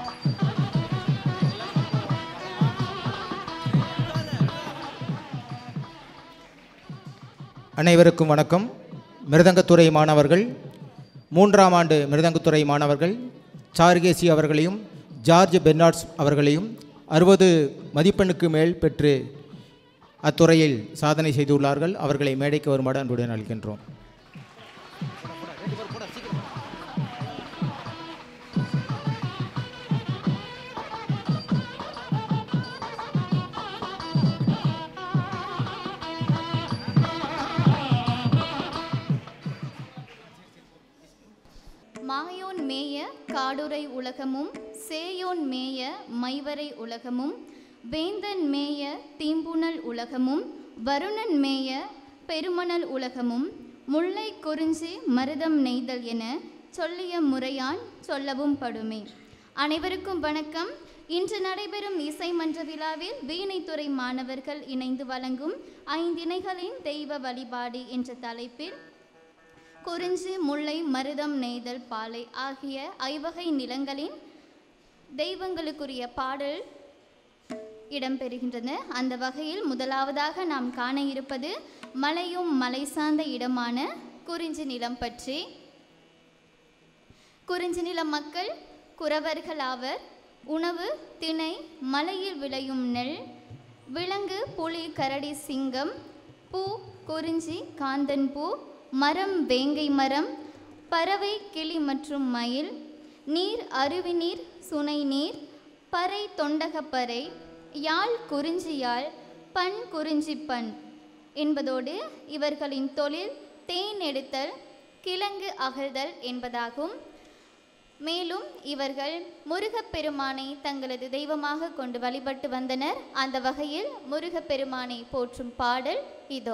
அனைவருக்கும் வணக்கம். மிருதங்கத்துறை மாணவர்கள், மூன்றாம் ஆண்டு மிருதங்கத்துறை மாணவர்கள் சார்கேசி அவர்களையும் ஜார்ஜ் பெர்னார்ட்ஸ் அவர்களையும் அறுபது மதிப்பெண்ணுக்கு மேல் பெற்று அத்துறையில் சாதனை செய்துள்ளார்கள். அவர்களை மேடைக்கு வருமாறு அன்புடன் அளிக்கின்றோம். மாயோன் மேய காடுரை உலகமும், சேயோன் மேய மைவரை உலகமும், வேந்தன் மேய தீம்புணல் உலகமும், வருணன் மேய பெருமணல் உலகமும், முல்லை குறிஞ்சி மருதம் நெய்தல் என சொல்லிய முறையான் சொல்லவும் படுமே. அனைவருக்கும் வணக்கம். இன்று நடைபெறும் இசை மன்ற விழாவில் வீணைத்துறை மாணவர்கள் இணைந்து வழங்கும் ஐந்திணைகளின் தெய்வ வழிபாடு என்ற தலைப்பில் குறிஞ்சி, முல்லை, மருதம், நெய்தல், பாலை ஆகிய ஐவகை நிலங்களின் தெய்வங்களுக்குரிய பாடல் இடம்பெறுகின்றன. அந்த வகையில் முதலாவதாக நாம் காண இருப்பது மலையும் மலை சார்ந்த இடமான குறிஞ்சி நிலம் பற்றி. குறிஞ்சி நில மக்கள் குறவர்கள் ஆவர். உணவு திணை, மலையில் விளையும் நெல், விலங்கு புலி, கரடி, சிங்கம், பூ குறிஞ்சி, காந்தன் பூ, மரம் வேங்கை மரம், பறவை கிளி மற்றும் மயில், நீர் அருவி நீர், சுனை நீர், பறை தொண்டகப்பறை, யாழ் குறிஞ்சி யாழ், பண் குறிஞ்சி பண் என்பதோடு இவர்களின் தொழில் தேன் எடுத்தல், கிழங்கு அகழ்தல் என்பதாகும். மேலும் இவர்கள் முருகப்பெருமானை தங்களது தெய்வமாக கொண்டு வழிபட்டு வந்தனர். அந்த வகையில் முருகப்பெருமானை போற்றும் பாடல் இதோ.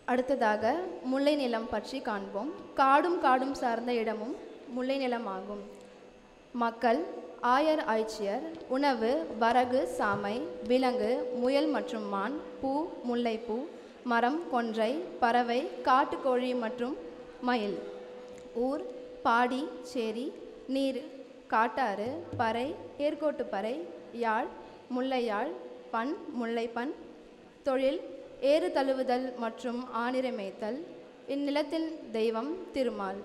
அடுத்ததாக முல்லை நிலம் பற்றி காண்போம். காடும் காடும் சார்ந்த இடமும் முல்லை நிலமாகும். மக்கள் ஆயர் ஆய்ச்சியர். உணவு வரகு, சாமை, விலங்கு, முயல் மற்றும் மான். பூ முல்லைப்பூ. மரம் கொன்றை. பறவை காட்டுக்கோழி மற்றும் மயில். ஊர் பாடி, சேரி. நீர் காட்டாறு. பறை ஏர்கோட்டுப்பறை. யாழ் முல்லையாழ். பண் முல்லைப்பண். தொழில் ஏறு தழுவுதல் மற்றும் ஆணிரை மேய்த்தல். இந்நிலத்தின் தெய்வம் திருமால்.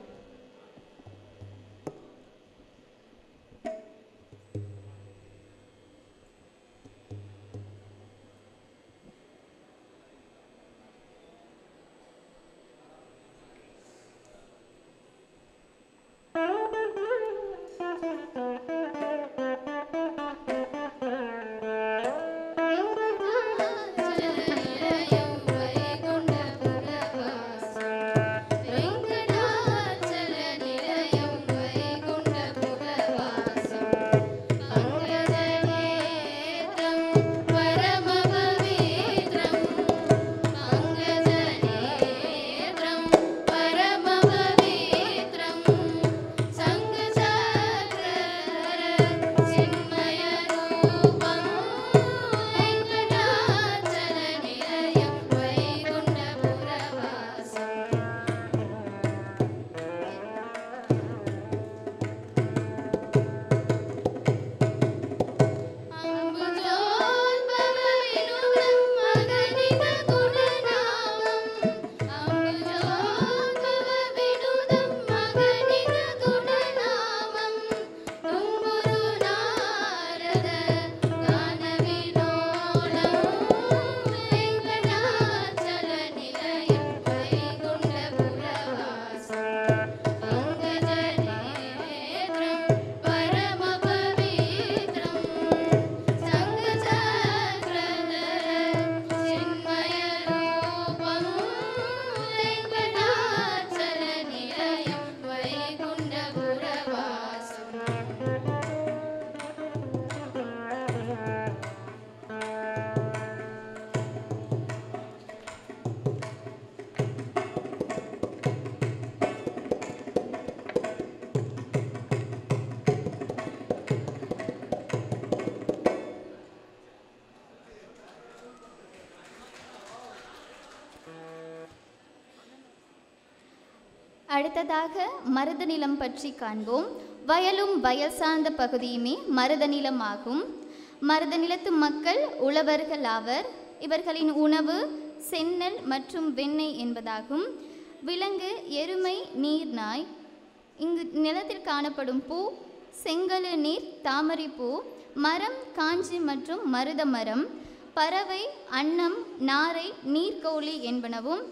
அடுத்ததாக மருத நிலம் பற்றி காண்போம். வயலும் வயல் சார்ந்த பகுதியுமே மருத நிலமாகும். மருத நிலத்து மக்கள் உழவர்கள் ஆவர். இவர்களின் உணவு செந்நெல் மற்றும் வெண்ணெய் என்பதாகும். விலங்கு எருமை, நீர்நாய். இங்கு நிலத்தில் காணப்படும் பூ செங்கழு நீர் தாமரைப்பூ. மரம் காஞ்சி மற்றும் மருத மரம். பறவை அன்னம், நாரை, நீர்க்கோழி என்பனவும்.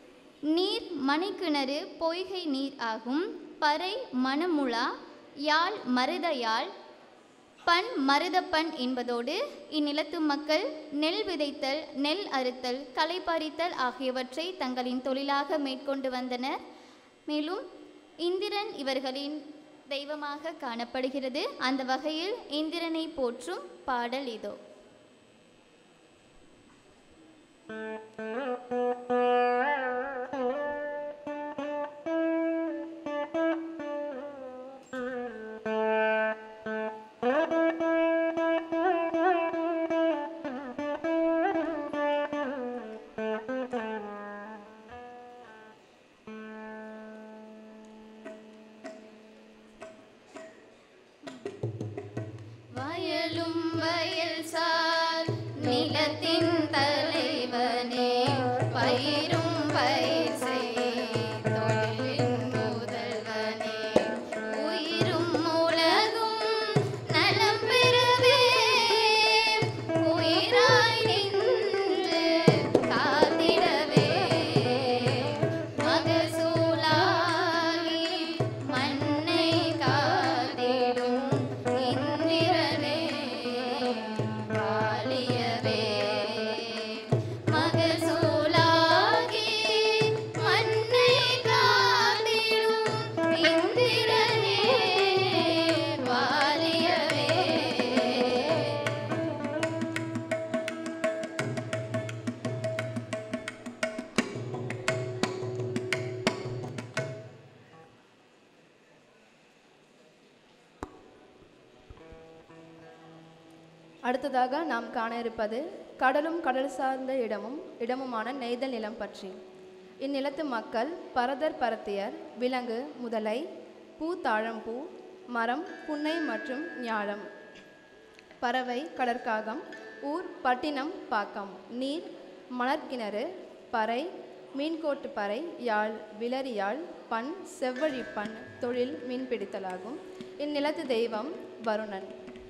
நீர் மணிக்கிணறு, பொய்கை நீர் ஆகும். பறை மணமுழா. யாழ் மருத யாழ். பண் மருதப்பண் என்பதோடு இந்நிலத்து மக்கள் நெல் விதைத்தல், நெல் அறுத்தல், களை பறித்தல் ஆகியவற்றை தங்களின் தொழிலாக மேற்கொண்டு வந்தனர். மேலும் இந்திரன் இவர்களின் தெய்வமாக காணப்படுகிறது. அந்த வகையில் இந்திரனை போற்றும் பாடல் இதோ. வயலும் வயல் சார் நிலத்தின் தலைவனே, பயிரும் பயிர் செய் தொழிலின் முதல்வனே, உயிரும் உலகும் நலம் பெறவே உயிராய் நின்று காத்திடவே, மகசூலாகி மண்ணை காத்திடும் இந்திரனே வாழியவே, மகசூலாகி அடுத்ததாக நாம் காண இருப்பது கடலும் கடல் சார்ந்த இடமும் இடமுமான நெய்தல் நிலம் பற்றி. இந்நிலத்து மக்கள் பரதர் பரத்தியர், விலங்கு முதலை, பூ தாழம்பூ, மரம் புன்னை மற்றும் ஞாழம், பறவை கடற்காகம், ஊர் பட்டினம் பாக்கம், நீர் மணற்கிணறு, பறை மீன்கோட்டு பறை, யாழ் விலரியாழ், பண் செவ்வழி பண், தொழில் மீன்பிடித்தலாகும். இந்நிலத்து தெய்வம் வருணன்.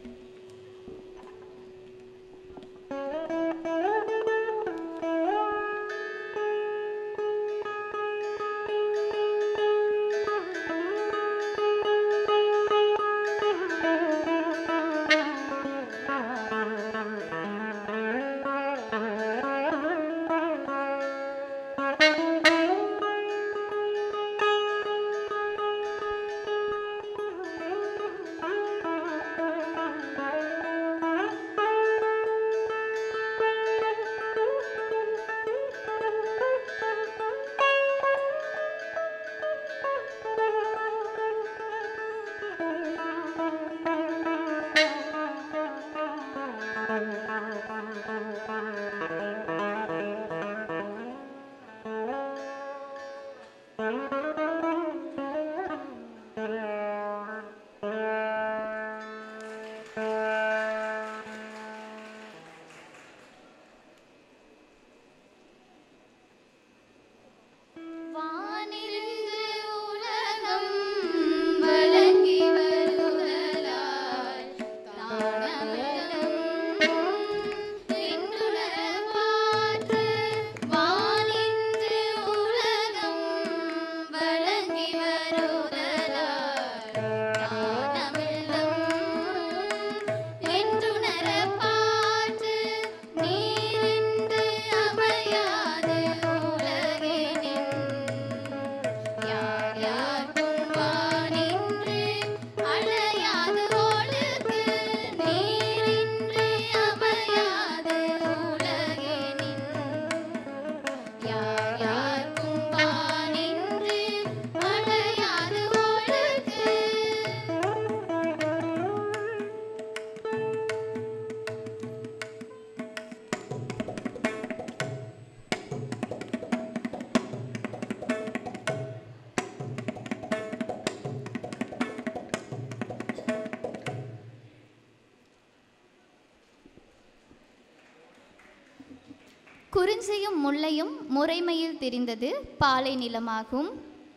குறிஞ்சியும் முல்லையும் முறைமையில் தெரிந்தது பாலை நிலமாகும்.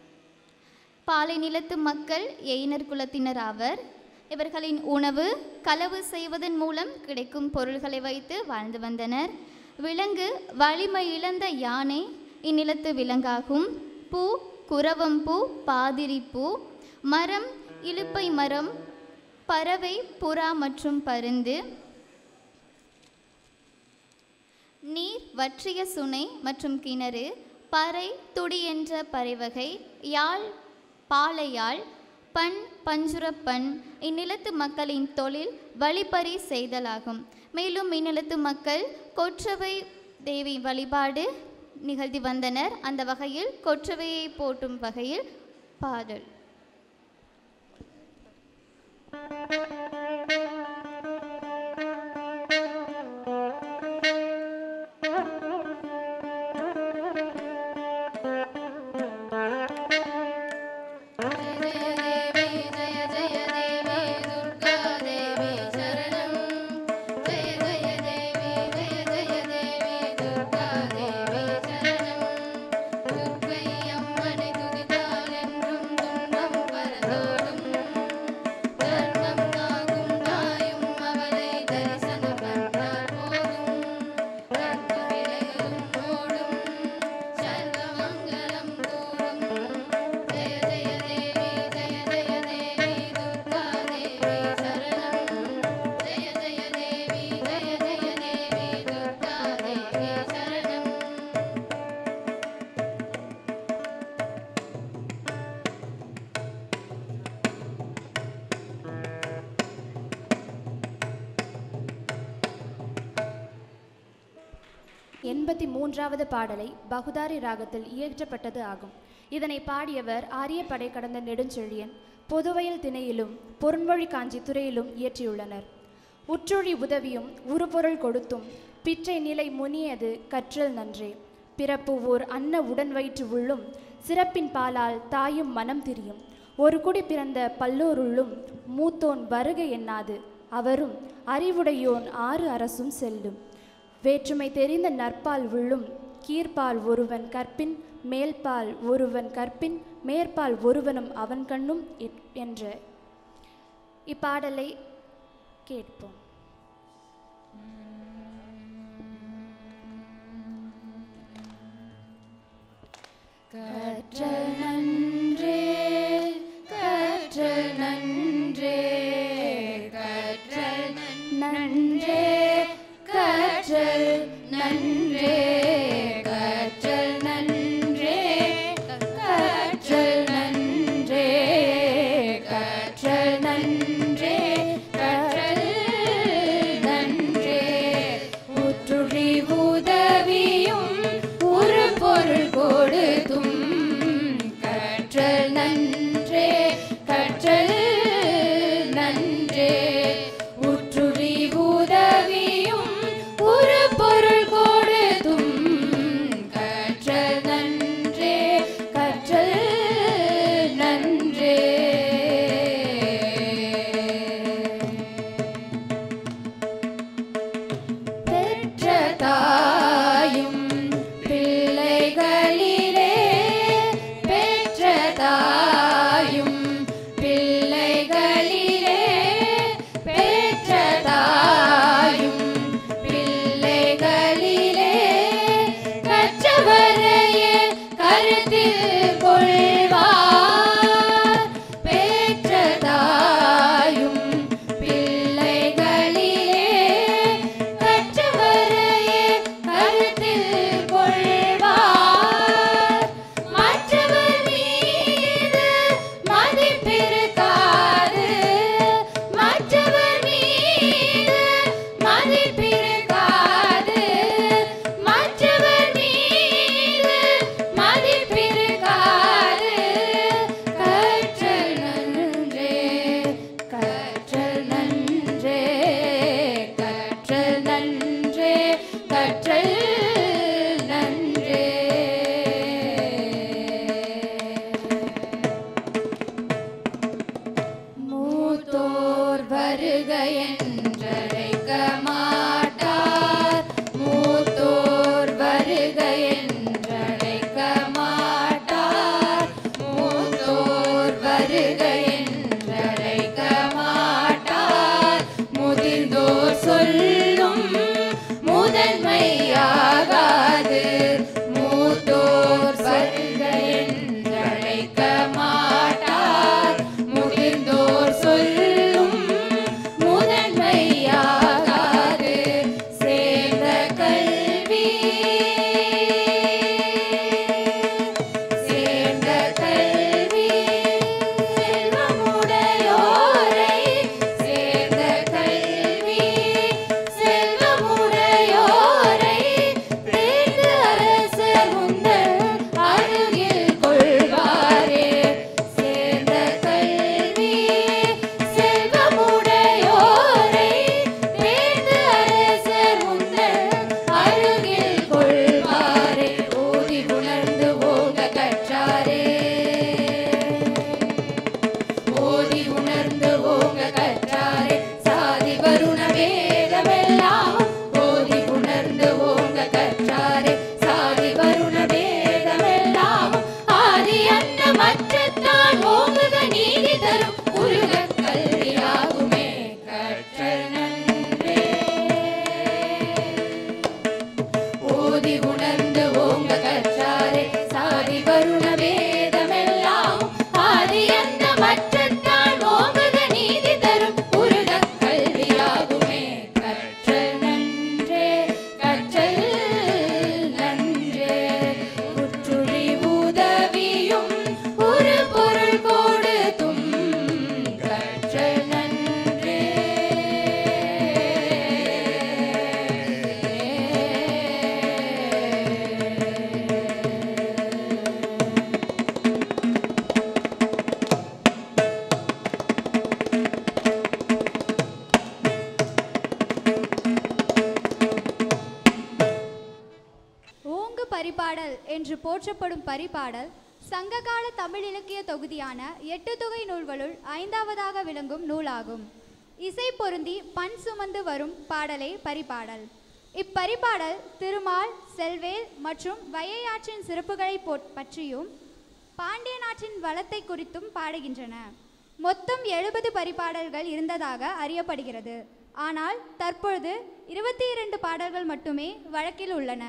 பாலை நிலத்து மக்கள் எயினர் குலத்தினர் ஆவர். இவர்களின் உணவு களவு செய்வதன் மூலம் கிடைக்கும் பொருள்களை வைத்து வாழ்ந்து வந்தனர். விலங்கு வலிமை இழந்த யானை இந்நிலத்து விலங்காகும். பூ குரவம்பூ, பாதிரிப்பூ, மரம் இலுப்பை மரம், பறவை புறா மற்றும் பருந்து, நீர் வற்றிய சுனை மற்றும் கிணறு, பறை துடி என்ற பறைவகை, யாழ் பாலையாழ், பண் பஞ்சுரப்பண். இந்நிலத்து மக்களின் தொழில் வழிப்பறி செய்தலாகும். மேலும் இந்நிலத்து மக்கள் கொற்றவை தேவி வழிபாடு நிகழ்த்தி வந்தனர். அந்த வகையில் கொற்றவையை போற்றும் வகையில் பாடல். எண்பத்தி மூன்றாவது பாடலை பகுதாரி ராகத்தில் இயற்றப்பட்டது ஆகும். இதனை பாடியவர் ஆரியப்படை கடந்த நெடுஞ்செழியன். பொதுவையில் திணையிலும் பொருண்மொழி காஞ்சி துறையிலும் இயற்றியுள்ளனர். உற்றொழி உதவியும் உருபொருள் கொடுத்தும் பிற்றை நிலை முனியது கற்றல் நன்றே. பிறப்பு ஓர் அன்ன உடன் வயிற்று உள்ளும் சிறப்பின் பாலால் தாயும் மனம் திரியும். ஒரு குடி பிறந்த பல்லோருள்ளும் மூத்தோன் வருக எண்ணாது அவரும் அறிவுடையோன் ஆறு அரசும் செல்லும். வேற்றுமை தெரிந்த நற்பால் உள்ளும் கீழ்ப்பால் ஒருவன் கற்பின் மேல்பால் ஒருவன் கற்பின் மேற்பால் ஒருவனும் அவன் கண்ணும் என்ற இப்பாடலை கேட்போம். கற்றல் நன்றே கற்றல் நன்றே கற்றல் நன்றே கற்றல் நன்றே கற்றல் நன்றே கற்றல் நன்றே கற்றல் நன்றே கற்றல் நன்றே விலங்கு பரிபாடல் என்று போற்றப்படும் பரிபாடல் சங்ககால தமிழ் இலக்கிய தொகுதியான எட்டு தொகை நூல்களுள் ஐந்தாவதாக விளங்கும் நூலாகும். இசை பொருந்தி பண் சுமந்து வரும் பாடலே பரிபாடல். இப்பரிபாடல் திருமால், செல்வேல் மற்றும் வையையாற்றின் சிறப்புகளை பற்றியும் பாண்டிய நாட்டின் வளத்தை குறித்தும் பாடுகின்றன. மொத்தம் எழுபது பரிபாடல்கள் இருந்ததாக அறியப்படுகிறது. ஆனால் தற்பொழுது இருபத்தி இரண்டு பாடல்கள் மட்டுமே வழக்கில் உள்ளன.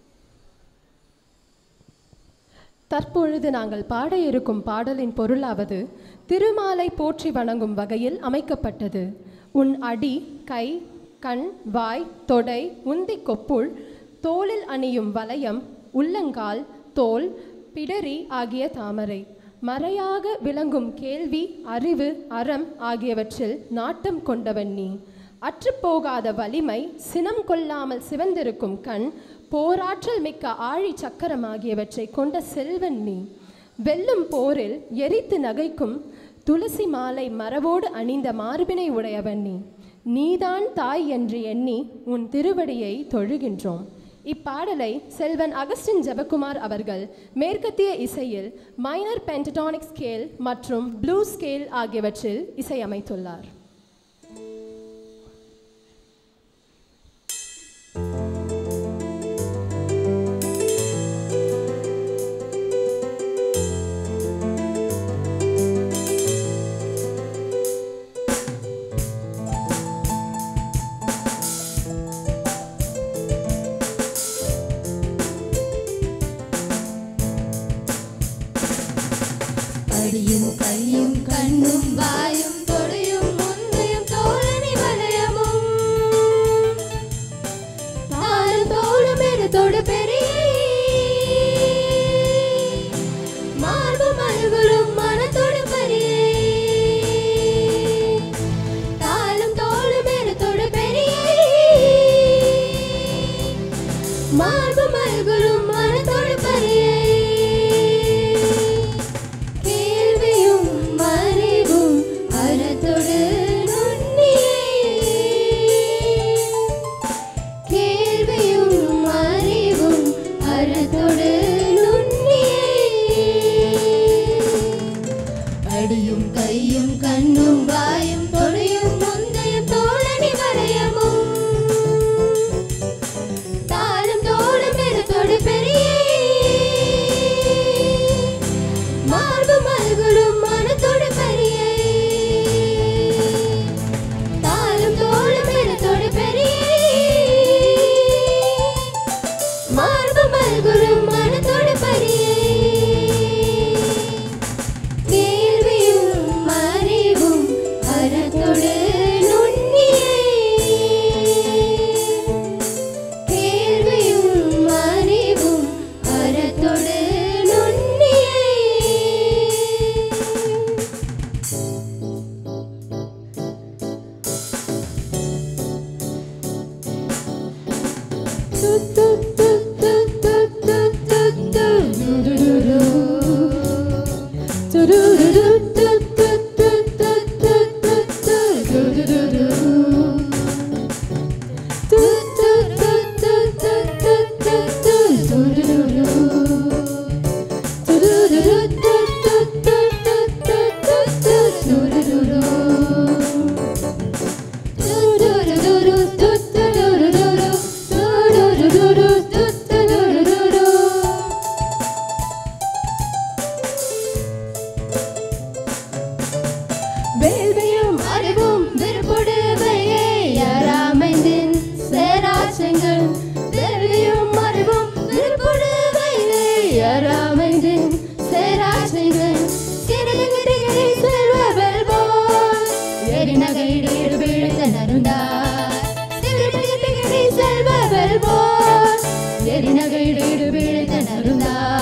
தற்பொழுது நாங்கள் பாட இருக்கும் பாடலின் பொருளாவது திருமாலை போற்றி வணங்கும் வகையில் அமைக்கப்பட்டது. உன் அடி, கை, கண், வாய், தொடை, உந்தி கொப்புள், தோளில் அணியும் வளையம், உள்ளங்கால், தோல், பிடரி ஆகிய தாமரை, மறையாக விளங்கும் கேள்வி, அறிவு, அறம் ஆகியவற்றில் நாட்டம் கொண்டவன் நீ. அற்றுப்போகாத வலிமை, சினம் கொள்ளாமல் சிவந்திருக்கும் கண், போராற்றல் மிக்க ஆழி சக்கரம் ஆகியவற்றை கொண்ட செல்வன் நீ. வெல்லும் போரில் எரித்து நகைக்கும் துளசி மாலை மரவோடு அணிந்த மார்பினை உடையவன் நீ. நீதான் தாய் என்று எண்ணி உன் திருவடியை தொழுகின்றோம். இப்பாடலை செல்வன் அகஸ்டின் ஜெபக்குமார் அவர்கள் மேற்கத்திய இசையில் மைனர் பென்டடானிக் ஸ்கேல் மற்றும் ப்ளூ ஸ்கேல் ஆகியவற்றில் இசையமைத்துள்ளார். அடியும் கையும் கண்ணும் வாயும் தொடையும் முந்தையும் தோழனி வளையமும் தாளும் தோளும் எடுத்தோடு பெரிய மார்பும் அழுகுலும் மனத்தோடு பரியே தாளும் தோளும் எடுத்தோடு பெரிய மார்பும் அழுகுலும் மனத்தோடு பரியே அடியும் கையும் கண்ணும் வாயும் தொடையும் முந்தையும் தோழனி வளையமும் தாளும் தோளும் எடுத்தோடு பெரிய மார்பு மல்குலும் மனத்தோடு பரிய தாளும் தோளும் எடுத்தோடு பெரிய மார்பு மல்குலும் மனத்தோடு பரிய வேள்வியும் அறிவும் விருப்புடுவையே யாராமைந்தின் சேராச்செங்கல் வேள்வியும் அறிவும் விருப்புடுவையே யாராமைந்தின் சேராச்செங்கல் கிரகிரிகிரி செல்வவல் போல் எரிநகையீடு வீழ்ந்த நருந்தார் கிரகிரிகிரி செல்வவல் போல் எரிநகையீடு வீழ்ந்த நருந்தார்